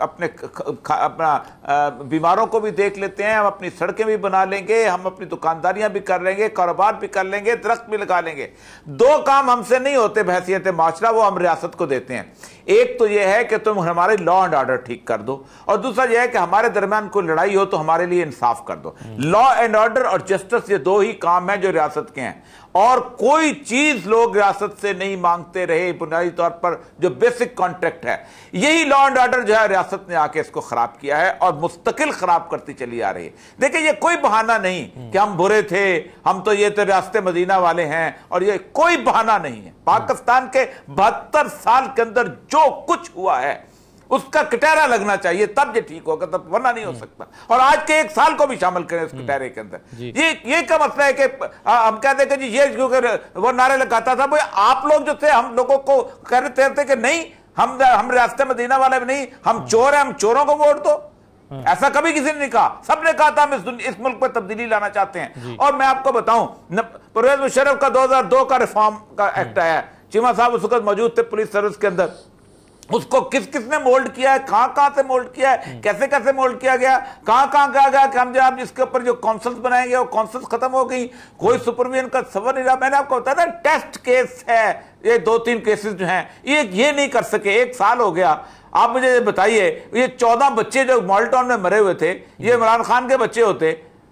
अपना बीमारों को भी देख लेते हैं, हम अपनी सड़कें भी बना लेंगे, हम अपनी दुकानदारियां भी कर लेंगे, कारोबार भी कर लेंगे, दरख्त भी लगा लेंगे। दो काम हमसे नहीं होते बहैसियत माशरा, वो हम रियासत को देते हैं। एक तो यह है कि तुम हमारे लॉ एंड ऑर्डर ठीक कर दो, और दूसरा यह है कि हमारे दरमियान कोई लड़ाई हो तो हमारे लिए इंसाफ कर दो। लॉ एंड ऑर्डर और जस्टिस, ये दो ही काम हैं जो रियासत के हैं, और कोई चीज लोग रियासत से नहीं मांगते रहे। बुनियादी तौर पर जो बेसिक कॉन्ट्रैक्ट है, यही लॉ एंड ऑर्डर जो है रियासत ने आके इसको खराब किया है और मुस्तकिल खराब करती चली आ रही है। देखिए, ये कोई बहाना नहीं कि हम बुरे थे, हम तो ये तो रियासत मदीना वाले हैं, और ये कोई बहाना नहीं है। पाकिस्तान के 72 साल के अंदर जो कुछ हुआ है उसका कटहरा लगना चाहिए, तब ये ठीक होगा, तब वरना नहीं हो सकता। और आज के 1 साल को भी शामिल करें उस कटहरे के अंदर। ये क्या मसला है कि हम कहते हैं कि जी ये क्योंकि वो नारे लगाता था, भाई आप लोग जो थे हम लोगों को कह रहे थे कि नहीं हम रियासत मदीना वाले नहीं, हम चोर हैं, हम चोरों को वोट दो। ऐसा कभी किसी ने नहीं कहा, सबने कहा था हम इस मुल्क पर तब्दीली लाना चाहते हैं। और मैं आपको बताऊं, परवेज मुशर्रफ का 2002 का रिफॉर्म का एक्ट आया, चीमा साहब उस वक्त मौजूद थे पुलिस सर्विस के अंदर, उसको किसने मोल्ड किया है, कहां से मोल्ड किया है, कैसे मोल्ड किया गया, कहां कहा गया कि हम जब इसके ऊपर जो काउंसिल्स बनाएंगे वो काउंसिल्स खत्म हो गई, कोई सुपरविजन का सवाल नहीं रहा। मैंने आपको बताया था टेस्ट केस है, ये 2-3 केसेस जो हैं ये नहीं कर सके, 1 साल हो गया। आप मुझे बताइए, ये 14 बच्चे जो मॉल्टाउन में मरे हुए थे, ये इमरान खान के बच्चे होते,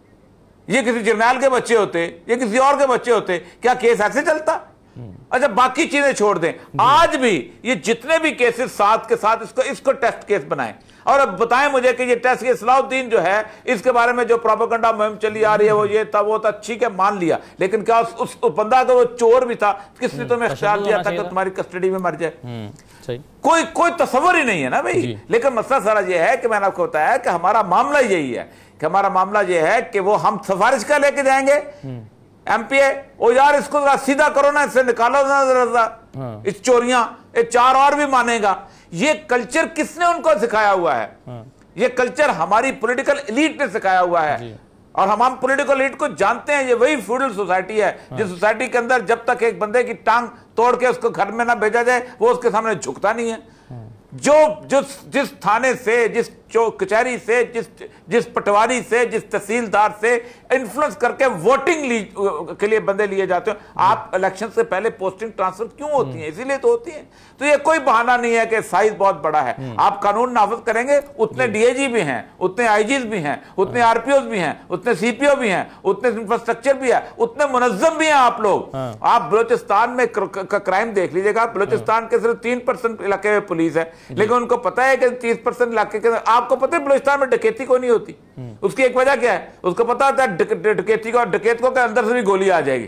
ये किसी जर्नैल के बच्चे होते, ये किसी और के बच्चे होते, क्या केस ऐसे चलता? अच्छा, बाकी चीजें छोड़ दें, आज भी ये जितने भी केसेस साथ के साथ इसको टेस्ट केस बनाएं। और अब बताएं मुझे कि ये टेस्ट केस, सलाउद्दीन जो है इसके बारे में जो प्रोपेगेंडा मुहिम चली आ रही है, वो ये था वो था, ठीक है मान लिया, लेकिन क्या उस बंदा अगर वो चोर भी था, किसने तुम्हें इख्तियार दिया था कि तुम्हारी कस्टडी में मर जाए? कोई तस्वर ही नहीं है ना भाई। लेकिन मसला सारा ये है कि मैंने आपको बताया कि हमारा मामला यही है कि हमारा मामला ये है कि वो हम सिफारिश का लेके जाएंगे एमपीए, ओ यार इसको सीधा करो ना, इससे निकालो ना जरा इस चोरियां, ये 4 और भी मानेगा। ये कल्चर किसने उनको सिखाया हुआ है? ये कल्चर हमारी पॉलिटिकल एलीट ने सिखाया हुआ है, और हम पॉलिटिकल एलीट को जानते हैं। ये वही फ्यूडल सोसाइटी है जिस सोसाइटी के अंदर जब तक एक बंदे की टांग तोड़ के उसको घर में ना भेजा जाए, वो उसके सामने झुकता नहीं है। जिस थाने से, जिस कचहरी से, जिस पटवारी से, जिस तहसीलदार से इन्फ्लुएंस करके वोटिंग के लिए बंदे लिए जाते हैं। आप इलेक्शन से पहले पोस्टिंग ट्रांसफर क्यों होती है? इसीलिए तो होती है। तो ये कोई बहाना नहीं है कि साइज बहुत बड़ा है। आप कानून नाफिज करेंगे, उतने डीएजी भी हैं, उतने आईजीज भी हैं, उतने आरपीओ भी हैं, उतने सीपीओ भी हैं, उतने इंफ्रास्ट्रक्चर भी है, उतने मुनज्जम भी हैं आप लोग। आप बलोचिस्तान में क्राइम देख लीजिएगा, बलोचिस्तान के सिर्फ 3% इलाके में पुलिस है, लेकिन उनको पता है कि 30% इलाके के अंदर, आपको पता है बलूचिस्तान में डकैती को नहीं होती। उसकी एक वजह क्या है? उसको पता होता है डकैती को, डकैत को के अंदर से भी गोली आ जाएगी।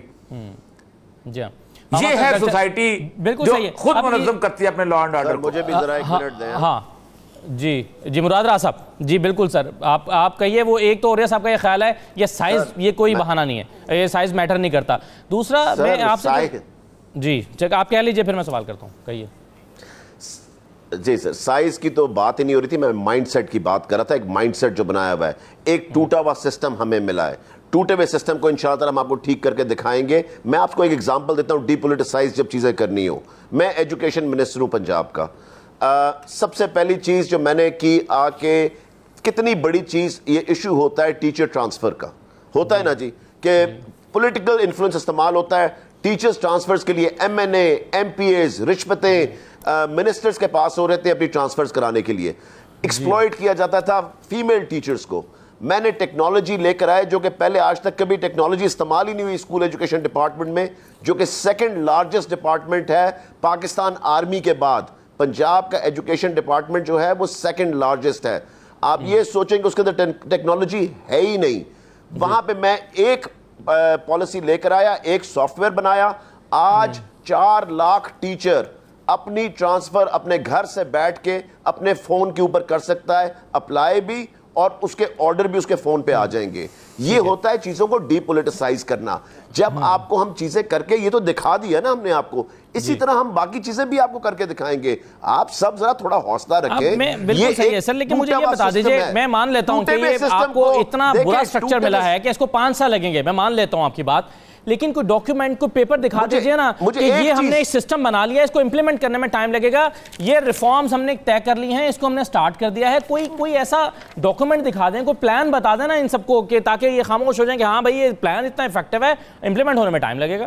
ये है सोसाइटी जो खुद मुनज़्ज़म करती है अपने लॉ एंड ऑर्डर। मुझे भी जरा 1 मिनट दें। हाँ जी मुराद राज साहब जी, बिल्कुल सर, आप कहिए। वो एक तो और साहब का ये ख्याल है ये साइज, ये कोई बहाना नहीं है, ये साइज मैटर नहीं करता। दूसरा मैं आपसे जी चेक आप कह लीजिए, फिर मैं सवाल करता हूँ, कहिए। जी सर, साइज की तो बात ही नहीं हो रही थी, मैं माइंडसेट की बात कर रहा था। एक माइंडसेट जो बनाया हुआ है, एक टूटा हुआ सिस्टम हमें मिला है। टूटे हुए सिस्टम को इंशाअल्लाह हम आपको ठीक करके दिखाएंगे। मैं आपको एक एग्जांपल देता हूं, डीपोलिटिसाइज जब चीज़ें करनी हो। मैं एजुकेशन मिनिस्टर हूं पंजाब का। सबसे पहली चीज़ जो मैंने की आके, कितनी बड़ी चीज़ ये इशू होता है टीचर ट्रांसफ़र का, होता है ना जी, कि पॉलिटिकल इन्फ्लुएंस इस्तेमाल होता है टीचर्स ट्रांसफर्स के लिए। MNA, MPAs, रिश्वतें मिनिस्टर्स के पास हो रहे थे अपनी ट्रांसफर्स कराने के लिए। एक्सप्लॉइट किया जाता था फीमेल टीचर्स को। मैंने टेक्नोलॉजी लेकर आए जो कि पहले आज तक कभी टेक्नोलॉजी इस्तेमाल ही नहीं हुई स्कूल एजुकेशन डिपार्टमेंट में, जो कि 2nd लार्जेस्ट डिपार्टमेंट है पाकिस्तान आर्मी के बाद। पंजाब का एजुकेशन डिपार्टमेंट जो है वो 2nd लार्जेस्ट है। आप ये सोचेंगे उसके अंदर टेक्नोलॉजी है ही नहीं। वहां पे मैं एक पॉलिसी लेकर आया, एक सॉफ्टवेयर बनाया। आज 4 लाख टीचर अपनी ट्रांसफर अपने घर से बैठ के अपने फोन के ऊपर कर सकता है, अप्लाई भी, और उसके ऑर्डर भी उसके फोन पे आ जाएंगे। ये होता है चीजों को डीपोलिटिसाइज करना। जब आपको हम चीजें करके, ये तो दिखा दिया ना हमने आपको, इसी तरह हम बाकी चीजें भी आपको करके दिखाएंगे। आप सब जरा थोड़ा हौसला रखें। बिल्कुल सही है सर, लेकिन मुझे ये बता दीजिए, मैं मान लेता हूं कि ये आपको इतना बुरा स्ट्रक्चर मिला है कि इसको 5 साल लगेंगे, मैं मान लेता हूं आपकी बात, लेकिन कोई डॉक्यूमेंट, कोई पेपर दिखा दीजिए ना कि ये हमने एक सिस्टम बना लिया, इसको इंप्लीमेंट करने में टाइम लगेगा, ये रिफॉर्म्स हमने तय कर ली हैं, इसको हमने स्टार्ट कर दिया है। कोई ऐसा डॉक्यूमेंट दिखा दें, कोई प्लान बता देना इन सबको, कि ताकि ये खामोश हो जाए कि हाँ भाई ये प्लान इतना इफेक्टिव है, इंप्लीमेंट होने में टाइम लगेगा।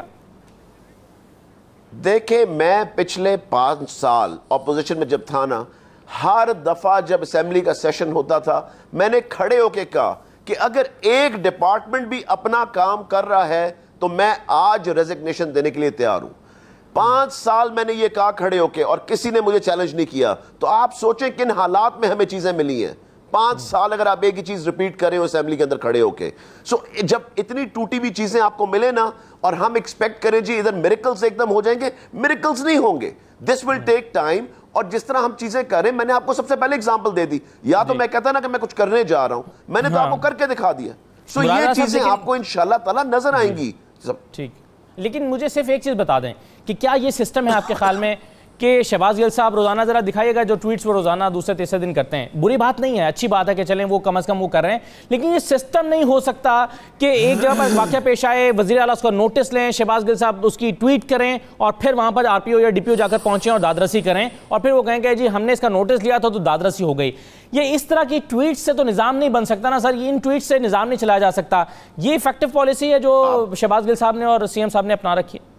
देखिए, मैं पिछले 5 साल ऑपोजिशन में जब था ना, हर दफा जब असेंबली का सेशन होता था, मैंने खड़े होकर कहा कि अगर एक डिपार्टमेंट भी अपना काम कर रहा है तो मैं आज रेजिग्नेशन देने के लिए तैयार हूं। 5 साल मैंने ये कहा खड़े होकर, और किसी ने मुझे चैलेंज नहीं किया। तो आप सोचें किन हालात में हमें चीजें मिली हैं। 5 साल अगर आप एक ही चीज रिपीट करें असेंबली के अंदर खड़े होके, सो जब इतनी टूटी हुई चीजें आपको मिले ना, और हम एक्सपेक्ट करें जी इधर मिरेकल्स एकदम हो जाएंगे, मिरेकल्स नहीं होंगे। This will take time. और जिस तरह हम चीजें करें, मैंने आपको सबसे पहले एग्जांपल दे दी। या तो मैं कहता ना कि मैं कुछ करने जा रहा हूं, मैंने तो आपको करके दिखा दिया। सो ये चीजें आपको इंशाल्लाह ताला नजर आएंगी। ठीक, लेकिन मुझे सिर्फ एक चीज बता दें कि क्या ये सिस्टम है आपके ख्याल में कि शहबाज गिल साहब रोजाना जरा दिखाइएगा जो ट्वीट्स वो रोजाना दूसरे तीसरे दिन करते हैं, बुरी बात नहीं है, अच्छी बात है कि चलें वो कम से कम वो कर रहे हैं, लेकिन ये सिस्टम नहीं हो सकता कि एक जगह पर वाकया पेश आए, वज़ीर आला उसका नोटिस लें, शहबाज गिल साहब उसकी ट्वीट करें और फिर वहां पर आरपीओ या डीपीओ जाकर पहुंचे और दादरसी करें और फिर वो कहेंगे जी हमने इसका नोटिस लिया था तो दादरसी हो गई। ये इस तरह की ट्वीट से तो निज़ाम नहीं बन सकता ना सर, ये इन ट्वीट से निज़ाम नहीं चलाया जा सकता। ये इफेक्टिव पॉलिसी है जो शहबाज गिल साहब ने और सीएम साहब ने अपना रखी है।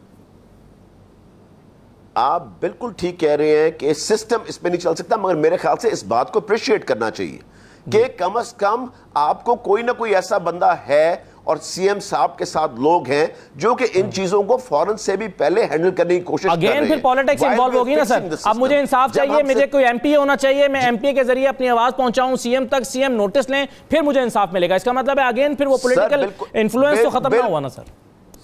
आप बिल्कुल ठीक कह रहे हैं कि सिस्टम इस पे नहीं चल सकता, मगर मेरे ख्याल से इस बात को अप्रिशिएट करना चाहिए कि कम से कम आपको कोई ना कोई ऐसा बंदा है और सीएम साहब के साथ लोग हैं जो कि इन चीजों को फौरन से भी पहले हैंडल करने की कोशिश कर रहे हैं। फिर पॉलिटिक्स इन्वॉल्व होगी ना सर। अब मुझे इंसाफ चाहिए, मुझे कोई एमपी होना चाहिए, मैं एमपी के जरिए अपनी आवाज पहुंचाऊं सीएम तक, सीएम नोटिस लें, फिर मुझे इंसाफ मिलेगा। इसका मतलब है अगेन फिर वो पॉलिटिकल इन्फ्लुएंस तो खत्म ना हुआ ना सर।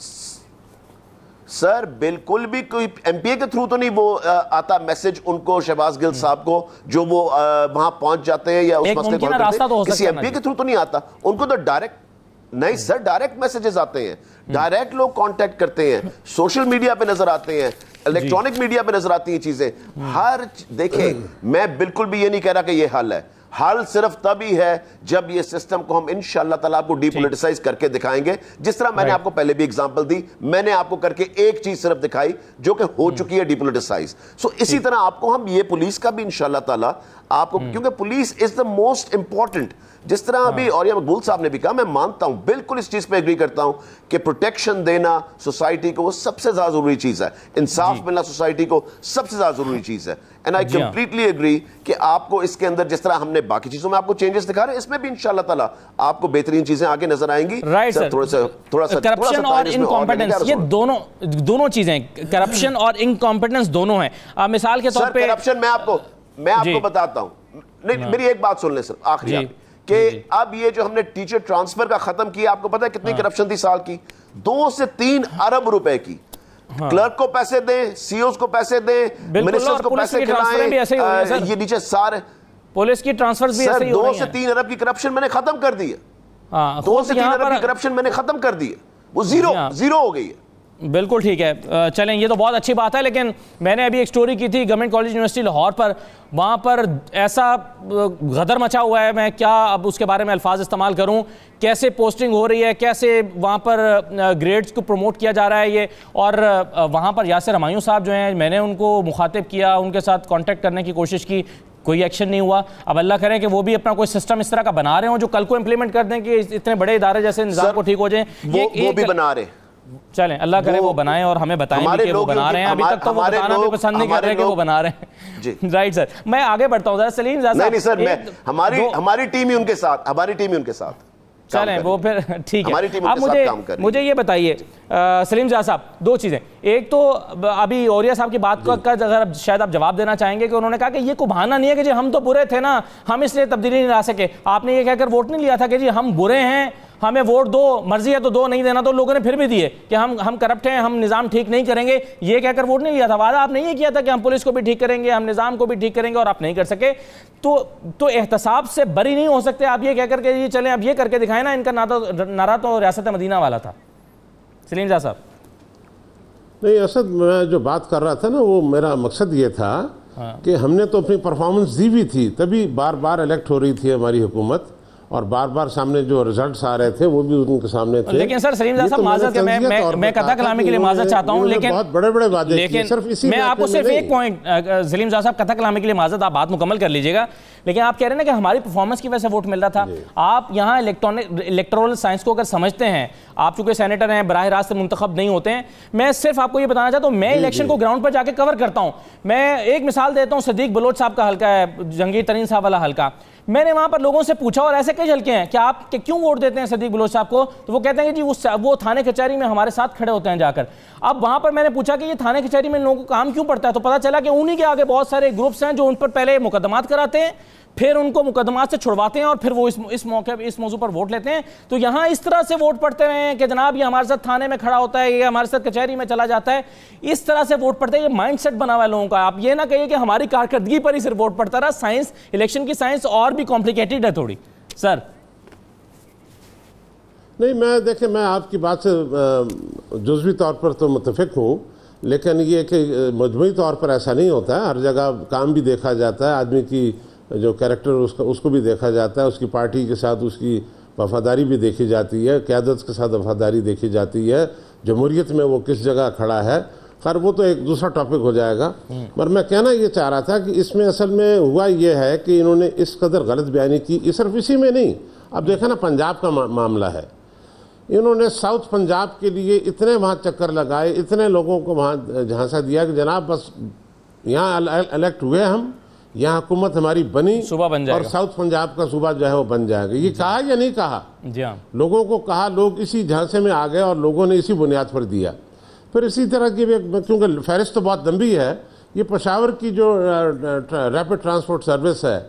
सर बिल्कुल भी कोई एमपीए के थ्रू तो नहीं वो आता मैसेज उनको शहबाज गिल साहब को, जो वो वहां पहुंच जाते हैं या उस मसले को रास्ता तो किसी एमपीए के थ्रू तो नहीं आता, उनको तो डायरेक्ट नहीं सर, डायरेक्ट मैसेजेस आते हैं, डायरेक्ट लोग कांटेक्ट करते हैं, सोशल मीडिया पे नजर आते हैं, इलेक्ट्रॉनिक मीडिया पे नजर आती हैं चीजें हर। देखें, मैं बिल्कुल भी ये नहीं कह रहा कि ये हल है, हल सिर्फ तभी है जब ये सिस्टम को हम इंशाअल्लाह ताला आपको डीपोलिटिसाइज करके दिखाएंगे, जिस तरह मैंने आपको पहले भी एग्जांपल दी, मैंने आपको करके एक चीज सिर्फ दिखाई जो कि हो चुकी है डीपोलिटिसाइज। सो इसी तरह आपको हम ये पुलिस का भी इंशाअल्लाह ताला आपको, क्योंकि police is the most important, जिस तरह अभी और ये गुल साहब ने भी कहा, मैं मानता हूं, बिल्कुल इस चीज पे एग्री करता हूं कि प्रोटेक्शन देना सोसाइटी को वो सबसे ज्यादा जरूरी चीज है, इंसाफ मिलना सोसाइटी को सबसे ज्यादा जरूरी चीज है। एंड आई कंप्लीटली एग्री कि आपको इसके अंदर जिस तरह हमने बाकी चीजों में आपको चेंजेस दिखा रहे हैं, इसमें भी इंशाअल्लाह ताला आपको बेहतरीन चीजें आगे नजर आएंगी। राइट सर, थोड़ा सा करप्शन और इनकॉम्पिटेंस, ये दोनों चीजें, करप्शन और इनकॉम्पिटेंस दोनों हैं। मिसाल के तौर पे करप्शन मैं आपको बताता हूं, नहीं मेरी एक बात सुन ले सर आखिरी, कि अब ये जो हमने टीचर ट्रांसफर का खत्म किया, आपको पता है कितनी करप्शन थी साल की? 2 से 3 अरब रुपए की। क्लर्क को पैसे दें, सीओस को पैसे दें, मिनिस्टर्स को पैसे खिलाएं, ये नीचे सारे पुलिस की ट्रांसफर भी ऐसे ही हो रही है। 2 से 3 अरब की करप्शन मैंने खत्म कर दी है, 2 से 3 अरब की करप्शन मैंने खत्म कर दी है, वो जीरो हो गई है। बिल्कुल ठीक है, चलें ये तो बहुत अच्छी बात है, लेकिन मैंने अभी एक स्टोरी की थी गवर्नमेंट कॉलेज यूनिवर्सिटी लाहौर पर, वहाँ पर ऐसा गदर मचा हुआ है, मैं क्या अब उसके बारे में अल्फाज इस्तेमाल करूँ, कैसे पोस्टिंग हो रही है, कैसे वहाँ पर ग्रेड्स को प्रमोट किया जा रहा है ये, और वहाँ पर यासिर हमायूं साहब जो हैं, मैंने उनको मुखातिब किया, उनके साथ कांटेक्ट करने की कोशिश की, कोई एक्शन नहीं हुआ। अब अल्लाह करे कि वो भी अपना कोई सिस्टम इस तरह का बना रहे हो जो कल को इंप्लीमेंट कर दें कि इतने बड़े इदारे जैसे निज़ाम को ठीक हो जाए, वो भी बना रहे। चलें अल्लाह करे वो बनाएं और हमें बताएं भी कि वो बना रहे हैं। अभी तक तो वो बताना भी पसंद नहीं कर रहे कि वो बना रहे हैं। राइट सर, मैं आगे बढ़ता हूं जरा सलीम साहब। नहीं सर, मैं हमारी टीम ही उनके साथ, चलें वो फिर ठीक है। अब मुझे ये बताइए सलीम साहब, 2 चीज़ें, एक तो अभी औरिया साहब की बात का अगर शायद आप जवाब देना चाहेंगे कि उन्होंने कहा कि ये कोई बहाना नहीं है कि जी हम तो बुरे थे ना, हम इसलिए तब्दीली नहीं ला सके। आपने ये कहकर वोट नहीं लिया था कि जी हम बुरे हैं, हमें वोट दो, मर्जी है तो दो, नहीं देना तो लोगों ने फिर भी दिए कि हम करप्ट हैं, हम निज़ाम ठीक नहीं करेंगे, ये कहकर वोट नहीं लिया था। वादा आपने ये किया था कि हम पुलिस को भी ठीक करेंगे, हम निज़ाम को भी ठीक करेंगे, और आप नहीं कर सके। तो एहतसाब से बरी नहीं हो सकते आप ये कहकर के ये चलें अब ये करके दिखाएं ना, इनका नारा तो रियासत मदीना वाला था। सलीम साहब। नहीं असद, मैं जो बात कर रहा था ना, वो मेरा मकसद ये था कि हमने तो अपनी परफॉर्मेंस दी भी थी, तभी बार बार इलेक्ट हो रही थी हमारी हुकूमत, और बार बार सामने जो रिजल्ट्स आ रहे थे वो भी उनके सामने थे। लेकिन सर सलीम साहब माजरत मैं कथा कलामी के लिए माजरत चाहता हूं, लेकिन बहुत बड़े बड़े वादे, लेकिन सिर्फ इसी मैं आपको सिर्फ एक पॉइंट, सलीम साहब कथा कलामी के लिए माजरत, आप बात मुकम्मल कर लीजिएगा, लेकिन आप कह रहे हैं ना कि हमारी परफॉर्मेंस की वजह से वोट मिल रहा था। आप यहाँ इलेक्टोरल साइंस को अगर समझते हैं, आप चूंकि सेनेटर हैं, बराह रास्त मुंतखब नहीं होते हैं, मैं सिर्फ आपको ये बताना चाहता हूँ, मैं इलेक्शन को ग्राउंड पर जाके कवर करता हूँ। मैं एक मिसाल देता हूँ, सदीक बलोच साहब का हल्का है, जंगीर तरीन साहब वाला हल्का, मैंने वहां पर लोगों से पूछा, और ऐसे कई हल्के हैं कि आप क्यों वोट देते हैं सदीक बलोच साहब को, तो वो कहते हैं कि जी वो थाने कचहरी में हमारे साथ खड़े होते हैं जाकर। अब वहां पर मैंने पूछा कि ये थाने कचहरी में लोगों को काम क्यों पड़ता है, तो पता चला कि उन्हीं के आगे बहुत सारे ग्रुप्स हैं जो उन पर पहले मुकदमात कराते हैं, फिर उनको मुकदमात से छुड़वाते हैं और फिर वो इस मौजू पर वोट लेते हैं। तो यहाँ इस तरह से वोट पड़ते हैं कि जनाब ये हमारे साथ थाने में खड़ा होता है, ये हमारे साथ कचहरी में चला जाता है, इस तरह से वोट पड़ते हैं। ये माइंडसेट बना हुआ है लोगों का। आप ये ना कहिए कि हमारी कारकर्दगी पर ही सिर्फ वोट पड़ता रहा। साइंस, इलेक्शन की साइंस और भी कॉम्प्लिकेटेड है थोड़ी। सर नहीं, मैं आपकी बात से जुज़वी तौर पर तो मुत्तफिक हूँ, लेकिन ये कि मजमूई तौर पर ऐसा नहीं होता है। हर जगह काम भी देखा जाता है, आदमी की जो कैरेक्टर उसको भी देखा जाता है, उसकी पार्टी के साथ उसकी वफादारी भी देखी जाती है, क़यादत के साथ वफादारी देखी जाती है, जमहूरियत में वो किस जगह खड़ा है। खैर वो तो एक दूसरा टॉपिक हो जाएगा। पर मैं कहना ये चाह रहा था कि इसमें असल में हुआ ये है कि इन्होंने इस कदर गलत बयानी की, सिर्फ इसी में नहीं। अब देखा ना, पंजाब का मामला है, इन्होंने साउथ पंजाब के लिए इतने वहाँ चक्कर लगाए, इतने लोगों को वहाँ झांसा दिया कि जनाब बस यहाँ इलेक्ट हुए हम, यहाँ हुकूमत हमारी बनी, सूबा बन जाएगा और साउथ पंजाब का सूबा जो है वो बन जाएगा। ये कहा या नहीं कहा? जी हाँ, लोगों को कहा, लोग इसी झांसे में आ गए और लोगों ने इसी बुनियाद पर दिया। फिर इसी तरह की, क्योंकि फहरिस्त तो बहुत लंबी है, ये पेशावर की जो रैपिड ट्रांसपोर्ट सर्विस है,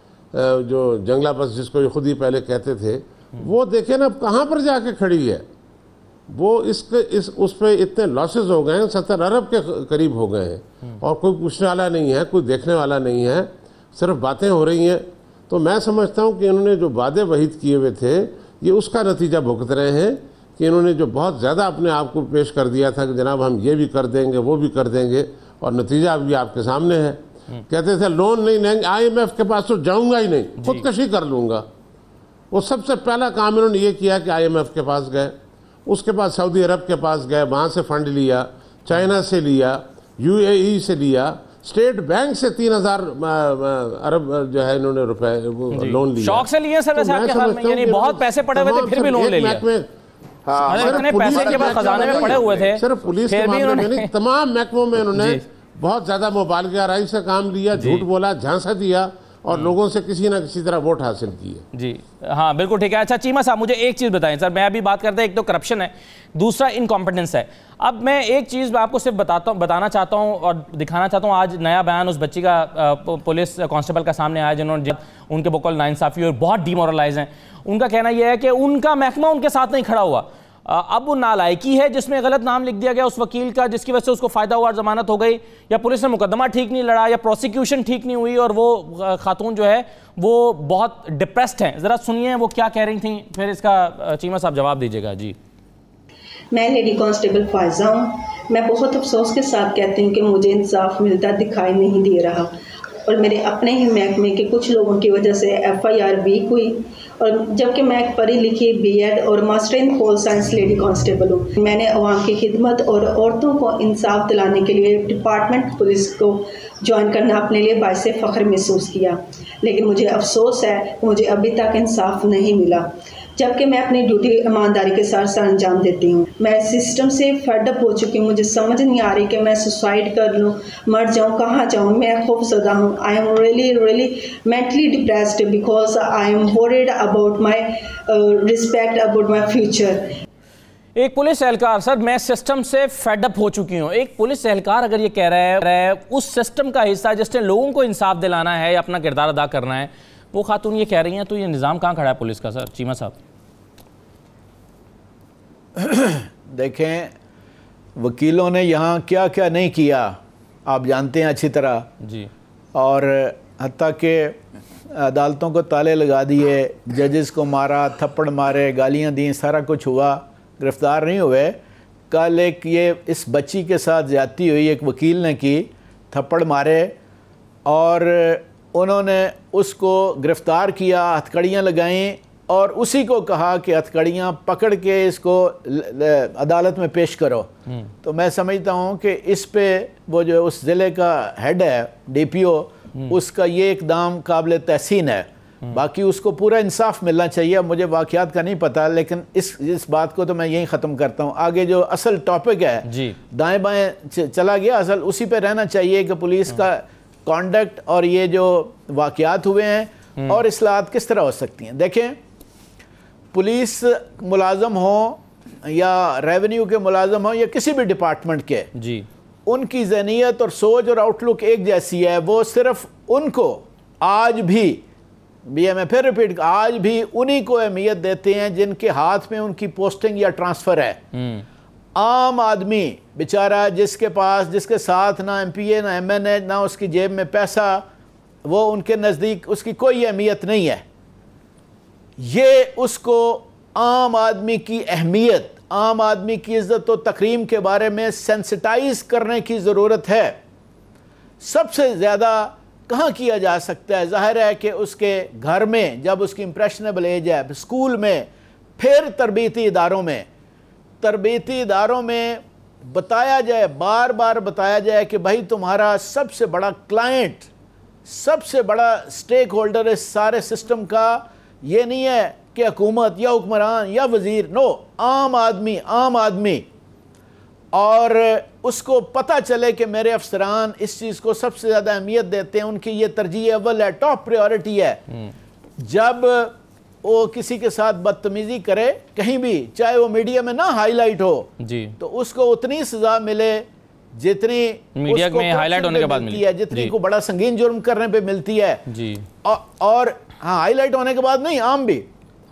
जो जंगला बस जिसको ये खुद ही पहले कहते थे, वो देखे ना कहाँ पर जाके खड़ी है। वो उस पर इतने लॉसेस हो गए हैं, 70 अरब के करीब हो गए हैं, और कोई पूछने वाला नहीं है, कोई देखने वाला नहीं है, सिर्फ बातें हो रही हैं। तो मैं समझता हूँ कि इन्होंने जो वादे वहीद किए हुए थे, ये उसका नतीजा भुगत रहे हैं कि इन्होंने जो बहुत ज़्यादा अपने आप को पेश कर दिया था कि जनाब हम ये भी कर देंगे, वो भी कर देंगे, और नतीजा अभी आपके सामने है। कहते थे लोन नहीं लेंगे, IMF के पास तो जाऊँगा ही नहीं, खुदकशी कर लूँगा। वो सबसे पहला काम इन्होंने ये किया कि IMF के पास गए, उसके बाद सऊदी अरब के पास गए, वहाँ से फंड लिया, चाइना से लिया, UAE से लिया, स्टेट बैंक से 3000 अरब जो है इन्होंने रुपए लोन लिया। शौक से लिए सर, वैसे आपके ख्याल में? यानी बहुत पैसे पड़े हुए थे फिर भी लोन ले लिया? इतने पैसे के बाद खजाने में पड़े हुए थे, सिर्फ पुलिस के मामले में नहीं, तमाम महकमों में इन्होंने बहुत ज्यादा मुबालगाराई से काम लिया, झूठ बोला, झांसा दिया, और लोगों से किसी ना किसी तरह वोट हासिल किए। जी हाँ, बिल्कुल ठीक है। अच्छा चीमा साहब, मुझे एक चीज़ बताएं सर, मैं अभी बात करता हूँ, एक तो करप्शन है, दूसरा इनकॉम्पिटेंस है। अब मैं एक चीज़ आपको सिर्फ बताना चाहता हूँ और दिखाना चाहता हूँ। आज नया बयान उस बच्ची का पुलिस कांस्टेबल का सामने आया जिन्होंने उनके बकौल नाइंसाफ़ी और बहुत डिमोरलाइज हैं। उनका कहना यह है कि उनका महकमा उनके साथ नहीं खड़ा हुआ। अब वो नालायकी है जिसमें गलत नाम लिख दिया गया उस वकील का, जिसकी वजह से उसको फ़ायदा हुआ और ज़मानत हो गई, या पुलिस ने मुकदमा ठीक नहीं लड़ा, या प्रोसिक्यूशन ठीक नहीं हुई, और वो खातून जो है वो बहुत डिप्रेस्ड हैं। ज़रा सुनिए वो क्या कह रही थी, फिर इसका चीमा साहब जवाब दीजिएगा। जी, मैं लेडी कांस्टेबल फायजा हूँ। मैं बहुत अफसोस के साथ कहती हूँ कि मुझे इंसाफ मिलता दिखाई नहीं दे रहा, और मेरे अपने ही महकमे के कुछ लोगों की वजह से FIR वीक हुई, और जबकि मैं एक पढ़ी लिखी B.Ed और master in pol science lady constable हूँ। मैंने अवाम की खिदमत और औरतों को इंसाफ दिलाने के लिए डिपार्टमेंट पुलिस को ज्वाइन करना अपने लिए बाइसे फ़ख्र महसूस किया, लेकिन मुझे अफसोस है मुझे अभी तक इंसाफ नहीं मिला, जबकि मैं अपनी ड्यूटी ईमानदारी के साथ सर अंजाम देती हूँ। मैं सिस्टम से फेडअप हो चुकी हूँ, मुझे समझ नहीं आ रही कि मैं सुसाइड कर लूँ, मर जाऊँ, कहाँ जाऊँ। मैं खौफजदा हूँ। I am really mentally depressed because I am worried about my respect, about my future. एक पुलिस एहलकार, सर मैं सिस्टम से फेडअप हो चुकी हूँ। एक पुलिस एहलकार अगर ये कह रहा है उस सिस्टम का हिस्सा जिसने लोगों को इंसाफ दिलाना है या अपना किरदार अदा करना है, वो खातून ये कह रही हैं, तो ये निज़ाम कहाँ खड़ा है पुलिस का? सर चीमा साहब देखें, वकीलों ने यहाँ क्या क्या नहीं किया आप जानते हैं अच्छी तरह जी, और हत्ता के अदालतों को ताले लगा दिए, जजेस को मारा, थप्पड़ मारे, गालियाँ दी, सारा कुछ हुआ, गिरफ्तार नहीं हुए। कल एक ये इस बच्ची के साथ ज़्यादती हुई, एक वकील ने की, थप्पड़ मारे और उन्होंने उसको गिरफ़्तार किया, हथकड़ियाँ लगाईं और उसी को कहा कि हथकड़ियाँ पकड़ के इसको अदालत में पेश करो। तो मैं समझता हूँ कि इस पे वो जो उस ज़िले का हेड है DPO, उसका ये इकदाम काबिल तहसीन है। बाकी उसको पूरा इंसाफ मिलना चाहिए। मुझे वाक़यात का नहीं पता, लेकिन इस बात को तो मैं यहीं ख़त्म करता हूँ। आगे जो असल टॉपिक है दाएं बाएं चला गया, असल उसी पे रहना चाहिए कि पुलिस का कॉन्डक्ट और ये जो वाक़यात हुए हैं और इस्लाहात किस तरह हो सकती हैं। देखें, पुलिस मुलाजम हो या रेवेन्यू के मुलाजम हो या किसी भी डिपार्टमेंट के जी, उनकी ज़हनियत और सोच और आउटलुक एक जैसी है। वो सिर्फ उनको आज भी मैं फिर रिपीट, आज भी उन्हीं को अहमियत देते हैं जिनके हाथ में उनकी पोस्टिंग या ट्रांसफ़र है। आम आदमी बेचारा जिसके साथ ना MPA ना MNA ना उसकी जेब में पैसा, वो उनके नज़दीक उसकी कोई अहमियत नहीं है। ये उसको आम आदमी की अहमियत, आम आदमी की इज़्ज़त व तकरीम के बारे में सेंसिटाइज करने की ज़रूरत है। सबसे ज़्यादा कहाँ किया जा सकता है? ज़ाहिर है कि उसके घर में जब उसकी इम्प्रेशनेबल एज है, स्कूल में, फिर तरबियती इदारों में बताया जाए, बार बार बताया जाए कि भाई तुम्हारा सबसे बड़ा क्लाइंट, सबसे बड़ा स्टेक होल्डर इस सारे सिस्टम का ये नहीं है कि हुकूमत या हुक्मरान या वज़ीर, नो, आम आदमी। और उसको पता चले कि मेरे अफसरान इस चीज़ को सबसे ज़्यादा अहमियत देते हैं, उनकी ये तरजीह अव्वल है, टॉप प्रायोरिटी है। जब वो किसी के साथ बदतमीज़ी करे कहीं भी, चाहे वो मीडिया में ना हाईलाइट हो जी, तो उसको उतनी सज़ा मिले जितनी मीडिया में हाईलाइट होने के बाद मिलती है, जितनी को बड़ा संगीन जुर्म करने पे मिलती है जी। और हाँ, हाईलाइट होने के बाद नहीं, आम भी।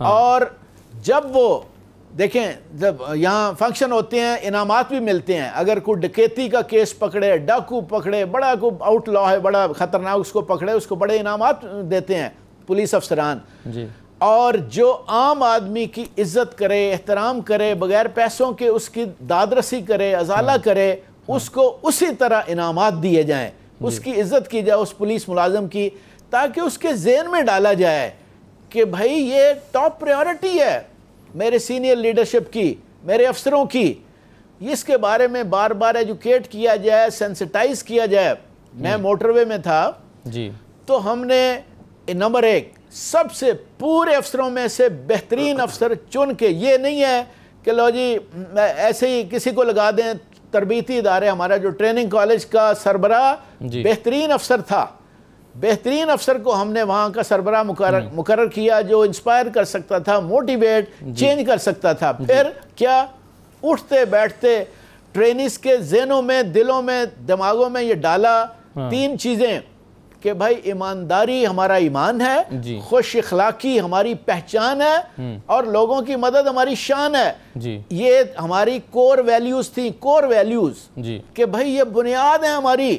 और जब वो देखें, जब यहाँ फंक्शन होते हैं, इनामात भी मिलते हैं। अगर कोई डकैती का केस पकड़े, डाकू पकड़े, बड़ा कोई आउटलॉ है, बड़ा ख़तरनाक, उसको पकड़े, उसको बड़े इनामात देते हैं पुलिस अफसरान जी। और जो आम आदमी की इज्जत करे, एहतराम करे, बगैर पैसों के उसकी दादरसी करे, अजाला करे, उसको उसी तरह इनामात दिए जाएं, उसकी इज्जत की जाए उस पुलिस मुलाजिम की, ताकि उसके ज़हन में डाला जाए कि भाई ये टॉप प्रायोरिटी है मेरे सीनियर लीडरशिप की, मेरे अफसरों की। इसके बारे में बार बार एजुकेट किया जाए, सेंसिटाइज किया जाए। मैं मोटरवे में था जी, तो हमने नंबर 1 सबसे पूरे अफसरों में से बेहतरीन अफसर चुन के, ये नहीं है कि लो जी ऐसे ही किसी को लगा दें, तरबीती इदारे, हमारा जो ट्रेनिंग कॉलेज का सरबराह बेहतरीन अफसर था, बेहतरीन अफसर को हमने वहाँ का सरबराह मुकर्रर किया, जो इंस्पायर कर सकता था, मोटिवेट, चेंज कर सकता था। फिर क्या, उठते बैठते ट्रेनिस के ज़हनों में, दिलों में, दिमागों में ये डाला 3 चीज़ें कि भाई ईमानदारी हमारा ईमान है, खुश अखलाकी हमारी पहचान है, और लोगों की मदद हमारी शान है जी। ये हमारी कोर वैल्यूज़ थी, कोर वैल्यूज़ कि भाई ये बुनियाद है हमारी।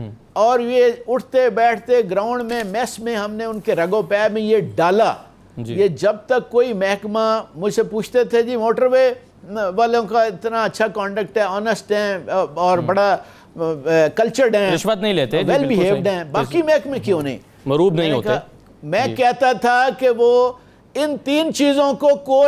और ये उठते बैठते ग्राउंड में, मेस में हमने उनके रगो पैर में ये डाला। ये जब तक कोई महकमा मुझसे पूछते थे जी मोटरवे वालों का इतना अच्छा कॉन्डक्ट है, ऑनेस्ट हैं और बड़ा कल्चर्ड हैं, रिश्वत नहीं लेते, वेल बिहेव्ड हैं, बाकी महकमे क्यों नहीं मरूब नहीं होते? मैं कहता था कि वो इन 3 चीजों को कोर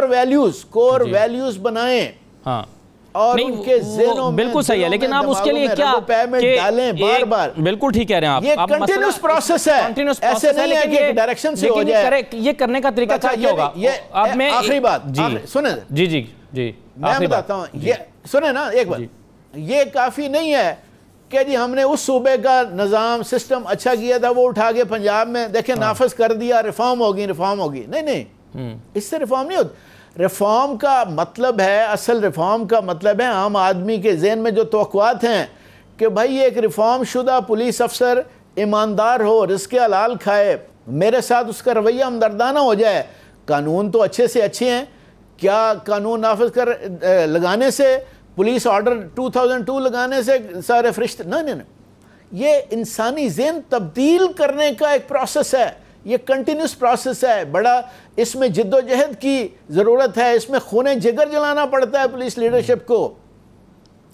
वैल्यूज बनाएं। हाँ, और उनके ज़हनों में, बिल्कुल सही है, लेकिन आप उसके लिए क्या डालें बार बार? बिल्कुल ठीक कह रहे हैं आप। ये कंटिन्यूस प्रोसेस है, ऐसे नहीं है कि डायरेक्शन से हो जाए। ये करने का तरीका क्या होगा? ये अब मैं आखिरी बात सुने जी मैं बताता हूँ, ये सुने ना एक बार, ये काफी नहीं है कि जी हमने उस सूबे का निज़ाम सिस्टम अच्छा किया था, वो उठा के पंजाब में देखें नाफिज कर दिया, रिफॉर्म होगी। नहीं, इससे रिफॉर्म नहीं होती। रिफॉर्म का मतलब है, असल रिफॉर्म का मतलब है आम आदमी के ज़हन में जो तवक्कुआत हैं कि भाई एक रिफॉर्म शुदा पुलिस अफसर ईमानदार हो, रिज़्क़े हलाल खाए, मेरे साथ उसका रवैया हमदर्दाना हो जाए। कानून तो अच्छे से अच्छे हैं, क्या कानून नाफिज कर लगाने से, पुलिस ऑर्डर 2002 लगाने से सारे फरिश्ते? नहीं, ये इंसानी ज़हन तब्दील करने का एक प्रोसेस है, ये कंटिन्यूस प्रोसेस है, बड़ा इसमें जिद्दोजहद की ज़रूरत है, इसमें खूने जिगर जलाना पड़ता है पुलिस लीडरशिप को।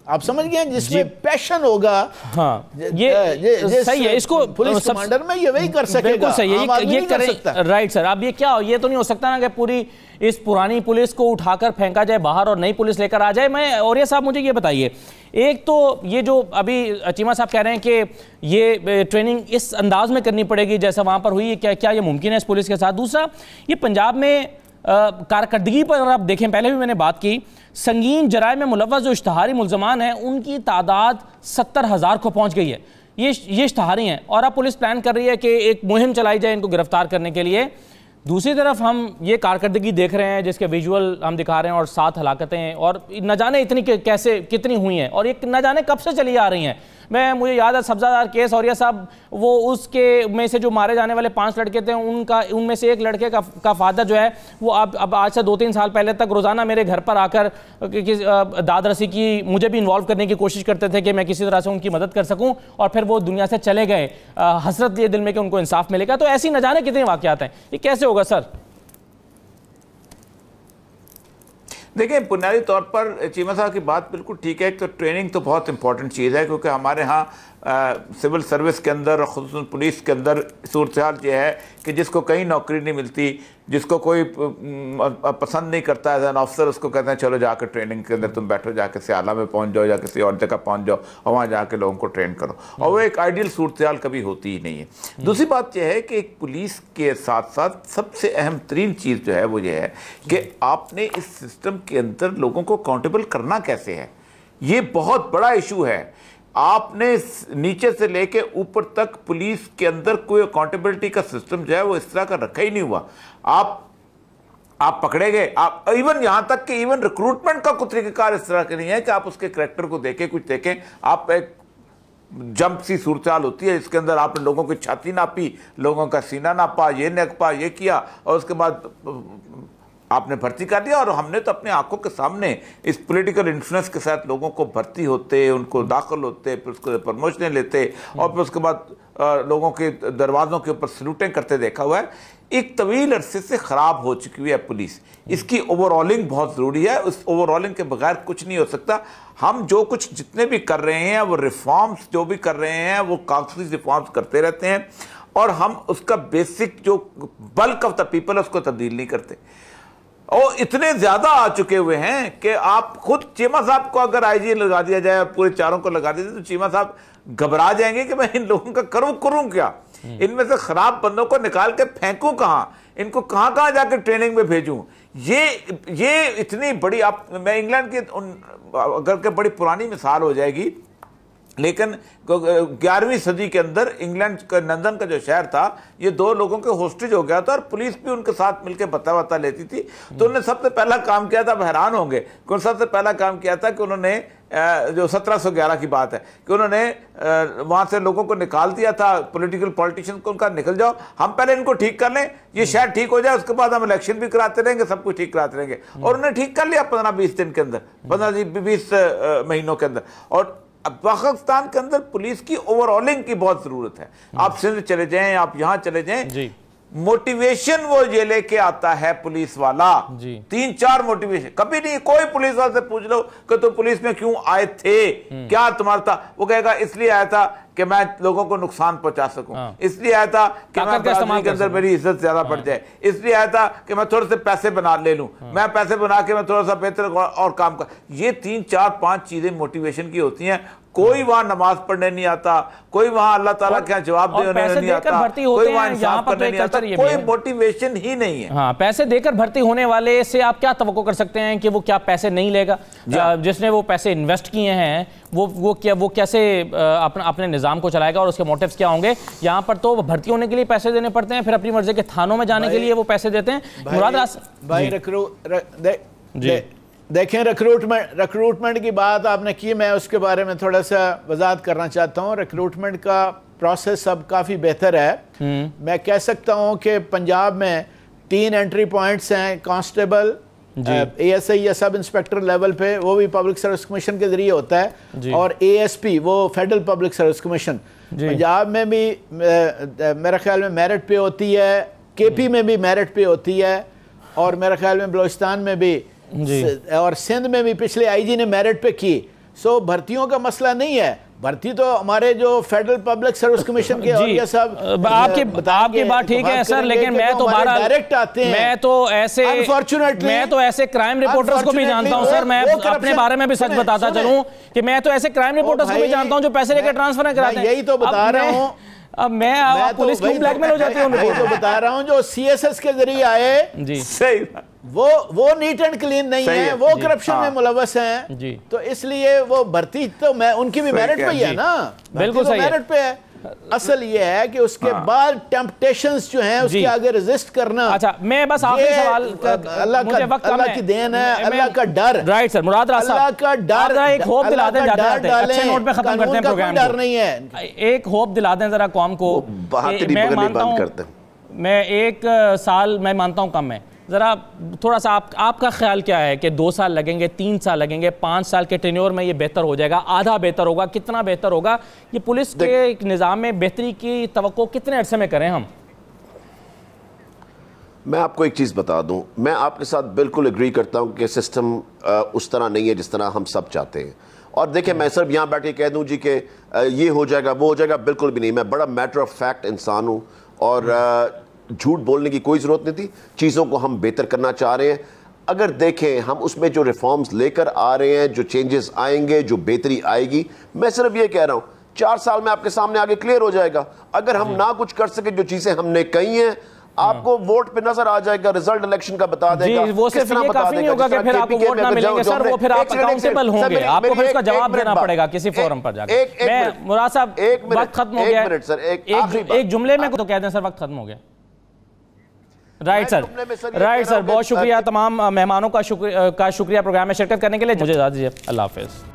आप समझ गए, जिसमें पैशन होगा। हाँ, ये सही है। इसको पुलिस कमांडर में ये वही कर सकेगा। बिल्कुल सही है, ये कर सकता। Right sir. अब ये क्या, ये तो नहीं हो सकता ना कि पूरी इस पुरानी पुलिस को उठाकर फेंका जाए बाहर और नई पुलिस लेकर आ जाए। मैं, और ये साहब मुझे ये बताइए, एक तो ये जो अभी चीमा साहब कह रहे हैं कि ये ट्रेनिंग इस अंदाज में करनी पड़ेगी जैसा वहाँ पर हुई, क्या ये मुमकिन है इस पुलिस के साथ? दूसरा, ये पंजाब में कारकर्दगी पर अगर आप देखें, पहले भी मैंने बात की, संगीन जराए में मुलव्वस जो इश्तहारी मुल्ज़मान हैं उनकी तादाद 70,000 को पहुँच गई है। ये इश्तहारी हैं और अब पुलिस प्लान कर रही है कि एक मुहिम चलाई जाए इनको गिरफ्तार करने के लिए। दूसरी तरफ हम ये कारकर्दगी देख रहे हैं जिसके विजुअल हम दिखा रहे हैं और 7 हलाकतें, और न जाने इतनी कैसे कितनी हुई हैं और ये न जाने कब से चली आ रही हैं। मुझे याद है सब्जादार केस, और यह साहब वो उसके में से जो मारे जाने वाले 5 लड़के थे उनमें से एक लड़के का फादर जो है वो अब आज से 2-3 साल पहले तक रोज़ाना मेरे घर पर आकर दाद रसी की मुझे भी इन्वॉल्व करने की कोशिश करते थे कि मैं किसी तरह से उनकी मदद कर सकूं, और फिर वो दुनिया से चले गए हसरत ये दिल में कि उनको इंसाफ मिलेगा। तो ऐसी न जाने कितने वाक़यात हैं, ये कैसे होगा सर? देखिए, बुनियादी तौर पर चीमा साहब की बात बिल्कुल ठीक है। तो ट्रेनिंग तो बहुत इंपॉर्टेंट चीज़ है, क्योंकि हमारे यहाँ सिविल सर्विस के अंदर और ख़ुसूसन पुलिस के अंदर सूरत हाल ये है कि जिसको कहीं नौकरी नहीं मिलती, जिसको कोई पसंद नहीं करता एज एन ऑफिसर, उसको कहते हैं चलो जाकर ट्रेनिंग के अंदर तुम बैठो, जाकर सियाला में पहुंच जाओ या किसी और जगह पहुंच जाओ और वहाँ जाकर लोगों को ट्रेन करो, और वो एक आइडियल सूरत हाल कभी होती ही नहीं है। दूसरी बात यह है कि एक पुलिस के साथ साथ सबसे अहम तरीन चीज़ जो है वो ये है कि आपने इस सिस्टम के अंदर लोगों को अकाउंटेबल करना कैसे है। ये बहुत बड़ा इशू है। आपने नीचे से लेके ऊपर तक पुलिस के अंदर कोई अकाउंटेबिलिटी का सिस्टम जो है वो इस तरह का रखा ही नहीं हुआ। आप पकड़े गए, आप इवन यहां तक कि इवन रिक्रूटमेंट का कोई तरीकाकार इस तरह का नहीं है कि आप उसके करैक्टर को देखें, कुछ देखें। आप एक जंप सी सूरत हाल होती है, इसके अंदर आपने लोगों की छाती नापी, लोगों का सीना नापा, ये नपा, ये किया, और उसके बाद आपने भर्ती कर दिया। और हमने तो अपने आंखों के सामने इस पॉलिटिकल इन्फ्लुएंस के साथ लोगों को भर्ती होते, उनको दाखिल होते, फिर उसको प्रमोशनें लेते और फिर उसके बाद लोगों के दरवाज़ों के ऊपर सलूटें करते देखा हुआ है। एक तवील अरसे से ख़राब हो चुकी हुई है पुलिस। इसकी ओवरऑलिंग बहुत ज़रूरी है। उस ओवरऑलिंग के बगैर कुछ नहीं हो सकता। हम जो कुछ जितने भी कर रहे हैं वो रिफॉर्म्स जो भी कर रहे हैं वो कागजी रिफॉर्म्स करते रहते हैं, और हम उसका बेसिक जो बल्क ऑफ द पीपल है उसको तब्दील नहीं करते। और इतने ज्यादा आ चुके हुए हैं कि आप खुद चीमा साहब को अगर आईजी लगा दिया जाए और पूरे चारों को लगा दिया जाए तो चीमा साहब घबरा जाएंगे कि मैं इन लोगों का करूं क्या, इनमें से खराब बंदों को निकाल के फेंकूं कहां, इनको कहां जाकर ट्रेनिंग में भेजूं। ये इतनी बड़ी, आप मैं इंग्लैंड की अगर के बड़ी पुरानी मिसाल हो जाएगी, लेकिन 11वीं सदी के अंदर इंग्लैंड का लंदन का जो शहर था ये 2 लोगों के होस्टेज हो गया था और पुलिस भी उनके साथ मिलकर बता वता लेती थी। तो उन्होंने सबसे पहला काम किया था, आप हैरान होंगे, कौन सबसे पहला काम किया था कि उन्होंने जो 1711 की बात है कि उन्होंने वहाँ से लोगों को निकाल दिया था, पॉलिटिशियन को, उनका निकल जाओ, हम पहले इनको ठीक कर लें, ये शहर ठीक हो जाए, उसके बाद हम इलेक्शन भी कराते रहेंगे, सब कुछ ठीक कराते रहेंगे। और उन्होंने ठीक कर लिया 15-20 दिन के अंदर, 15-20 महीनों के अंदर। और अब पाकिस्तान के अंदर पुलिस की ओवरऑलिंग की बहुत जरूरत है। आप सिंध चले जाएं, आप यहां चले जाएं, मोटिवेशन वो ये लेके आता है पुलिस वाला, 3-4 मोटिवेशन। कभी नहीं कोई पुलिस वाले से पूछ लो कि तुम पुलिस में क्यों आए थे, क्या तुम्हारा था, वो कहेगा इसलिए आया था कि मैं लोगों को नुकसान पहुंचा सकूं, इसलिए आया था कि मैं बरादरी के अंदर मेरी इज्जत ज्यादा बढ़ जाए, इसलिए आया था कि मैं थोड़े से पैसे बना ले लूं, मैं पैसे बना के मैं थोड़ा सा बेहतर और काम कर। ये 3-4-5 चीजें मोटिवेशन की होती हैं। कोई वहां नमाज पढ़ने नहीं आता, कोई वहां अल्लाह ताला के जवाब देने नहीं आता, कोई वहां इंसाफ करने नहीं आता, कोई मोटिवेशन ही नहीं है। हाँ, पैसे देकर भर्ती होने वाले से आप क्या तवक्को कर सकते हैं कि वो क्या पैसे नहीं लेगा? जिसने वो पैसे इन्वेस्ट किए हैं वो कैसे अपने निज़ाम को चलाएगा और उसके मोटिव्स क्या होंगे? यहाँ पर तो भर्ती होने के लिए पैसे देने पड़ते हैं, फिर अपनी मर्जी के थानों में जाने के लिए वो पैसे देते हैं। मुराद देखें, रिक्रूटमेंट की बात आपने की, मैं उसके बारे में थोड़ा सा वजाहत करना चाहता हूँ। रिक्रूटमेंट का प्रोसेस अब काफ़ी बेहतर है। मैं कह सकता हूँ कि पंजाब में 3 एंट्री पॉइंट्स हैं, कांस्टेबल, ASI या सब इंस्पेक्टर लेवल पे, वो भी पब्लिक सर्विस कमीशन के जरिए होता है, और ASP वो federal public service commission. Punjab में भी मेरे ख्याल में मेरिट पे होती है, KP में भी मेरिट पे होती है, और मेरे ख्याल में बलोचिस्तान में भी, और सिंध में भी पिछले IG ने मेरिट पे की। सो भर्तियों का मसला नहीं है, भर्ती तो हमारे जो फेडरल पब्लिक सर्विस कमीशन के जी साहब आपकी बात ठीक है सर, लेकिन मैं तो डायरेक्ट आते हैं, मैं तो ऐसे क्राइम रिपोर्टर्स को भी जानता हूं सर, मैं अपने बारे में भी सच बताता चलूं कि मैं तो ऐसे क्राइम रिपोर्टर्स को भी जानता हूं जो पैसे लेकर ट्रांसफर कराते हैं। यही तो बता रहा हूं, अब मैं पुलिस क्यों ब्लैकमेल हो जाती है? मैं तो बता रहा हूं जो CSS के जरिए आए जी, सही वो नीट एंड क्लीन नहीं है, वो करप्शन में मुलव्वस हैं जी, तो इसलिए वो भर्ती तो मैं उनकी भी मेरिट पे ही है ना, बिल्कुल सही मेरिट पे है। असल ये है कि उसके बाद टेम्पटेशंस जो हैं उसके आगे रेजिस्ट करना। अच्छा, मैं बस आखिरी सवाल, अल्लाह की देन है, अल्लाह का डर। राइट सर, मुराद राज साहब, अल्लाह का डर, एक होप दिला दें, अच्छे नोट पे खत्म करते हैं प्रोग्राम, डर नहीं है, एक होप दिला दें जरा कौम को। मैं मानता हूं, मैं 1 साल मैं मानता हूं कम है, जरा थोड़ा सा आपका ख्याल क्या है कि 2 साल लगेंगे, 3 साल लगेंगे, 5 साल के टेन्योर में ये बेहतर हो जाएगा, आधा बेहतर होगा, कितना बेहतर होगा? ये पुलिस के निज़ाम में बेहतरी की तवक्को कितने अरसे में करें हम? मैं आपको एक चीज़ बता दूं, मैं आपके साथ बिल्कुल एग्री करता हूं कि सिस्टम उस तरह नहीं है जिस तरह हम सब चाहते हैं। और देखिए, मैं सिर्फ यहाँ बैठ के कह दूं जी कि ये हो जाएगा वो हो जाएगा, बिल्कुल भी नहीं। मैं बड़ा मैटर ऑफ फैक्ट इंसान हूँ और झूठ बोलने की कोई ज़रूरत नहीं थी। चीज़ों को हम बेहतर करना चाह रहे हैं। अगर देखें हम उसमें जो रिफॉर्म्स लेकर आ रहे हैं, जो चेंजेस आएंगे, जो बेहतरी आएगी, मैं सिर्फ ये कह रहा हूँ 4 साल में आपके सामने आगे क्लियर हो जाएगा। अगर हम ना कुछ कर सके, जो चीज़ें हमने कही हैं, आपको वोट पे नजर आ जाएगा, रिजल्ट इलेक्शन का बता देगा। वो सिर्फ ये काफी नहीं होगा कि फिर आपको वोट ना मिलेंगे सर, वो फिर आप अकाउंटेबल होंगे, आपको फिर उसका जवाब देना पड़ेगा किसी फोरम पर जाकर। मैं मुराद साहब, वक्त खत्म हो गया, एक जुमले में तो कह दें सर, वक्त खत्म हो गया। राइट सर, बहुत शुक्रिया तमाम मेहमानों का शुक्रिया प्रोग्राम में शिरकत करने के लिए। मुझे इजाज़त दीजिए, अल्लाह हाफिज़।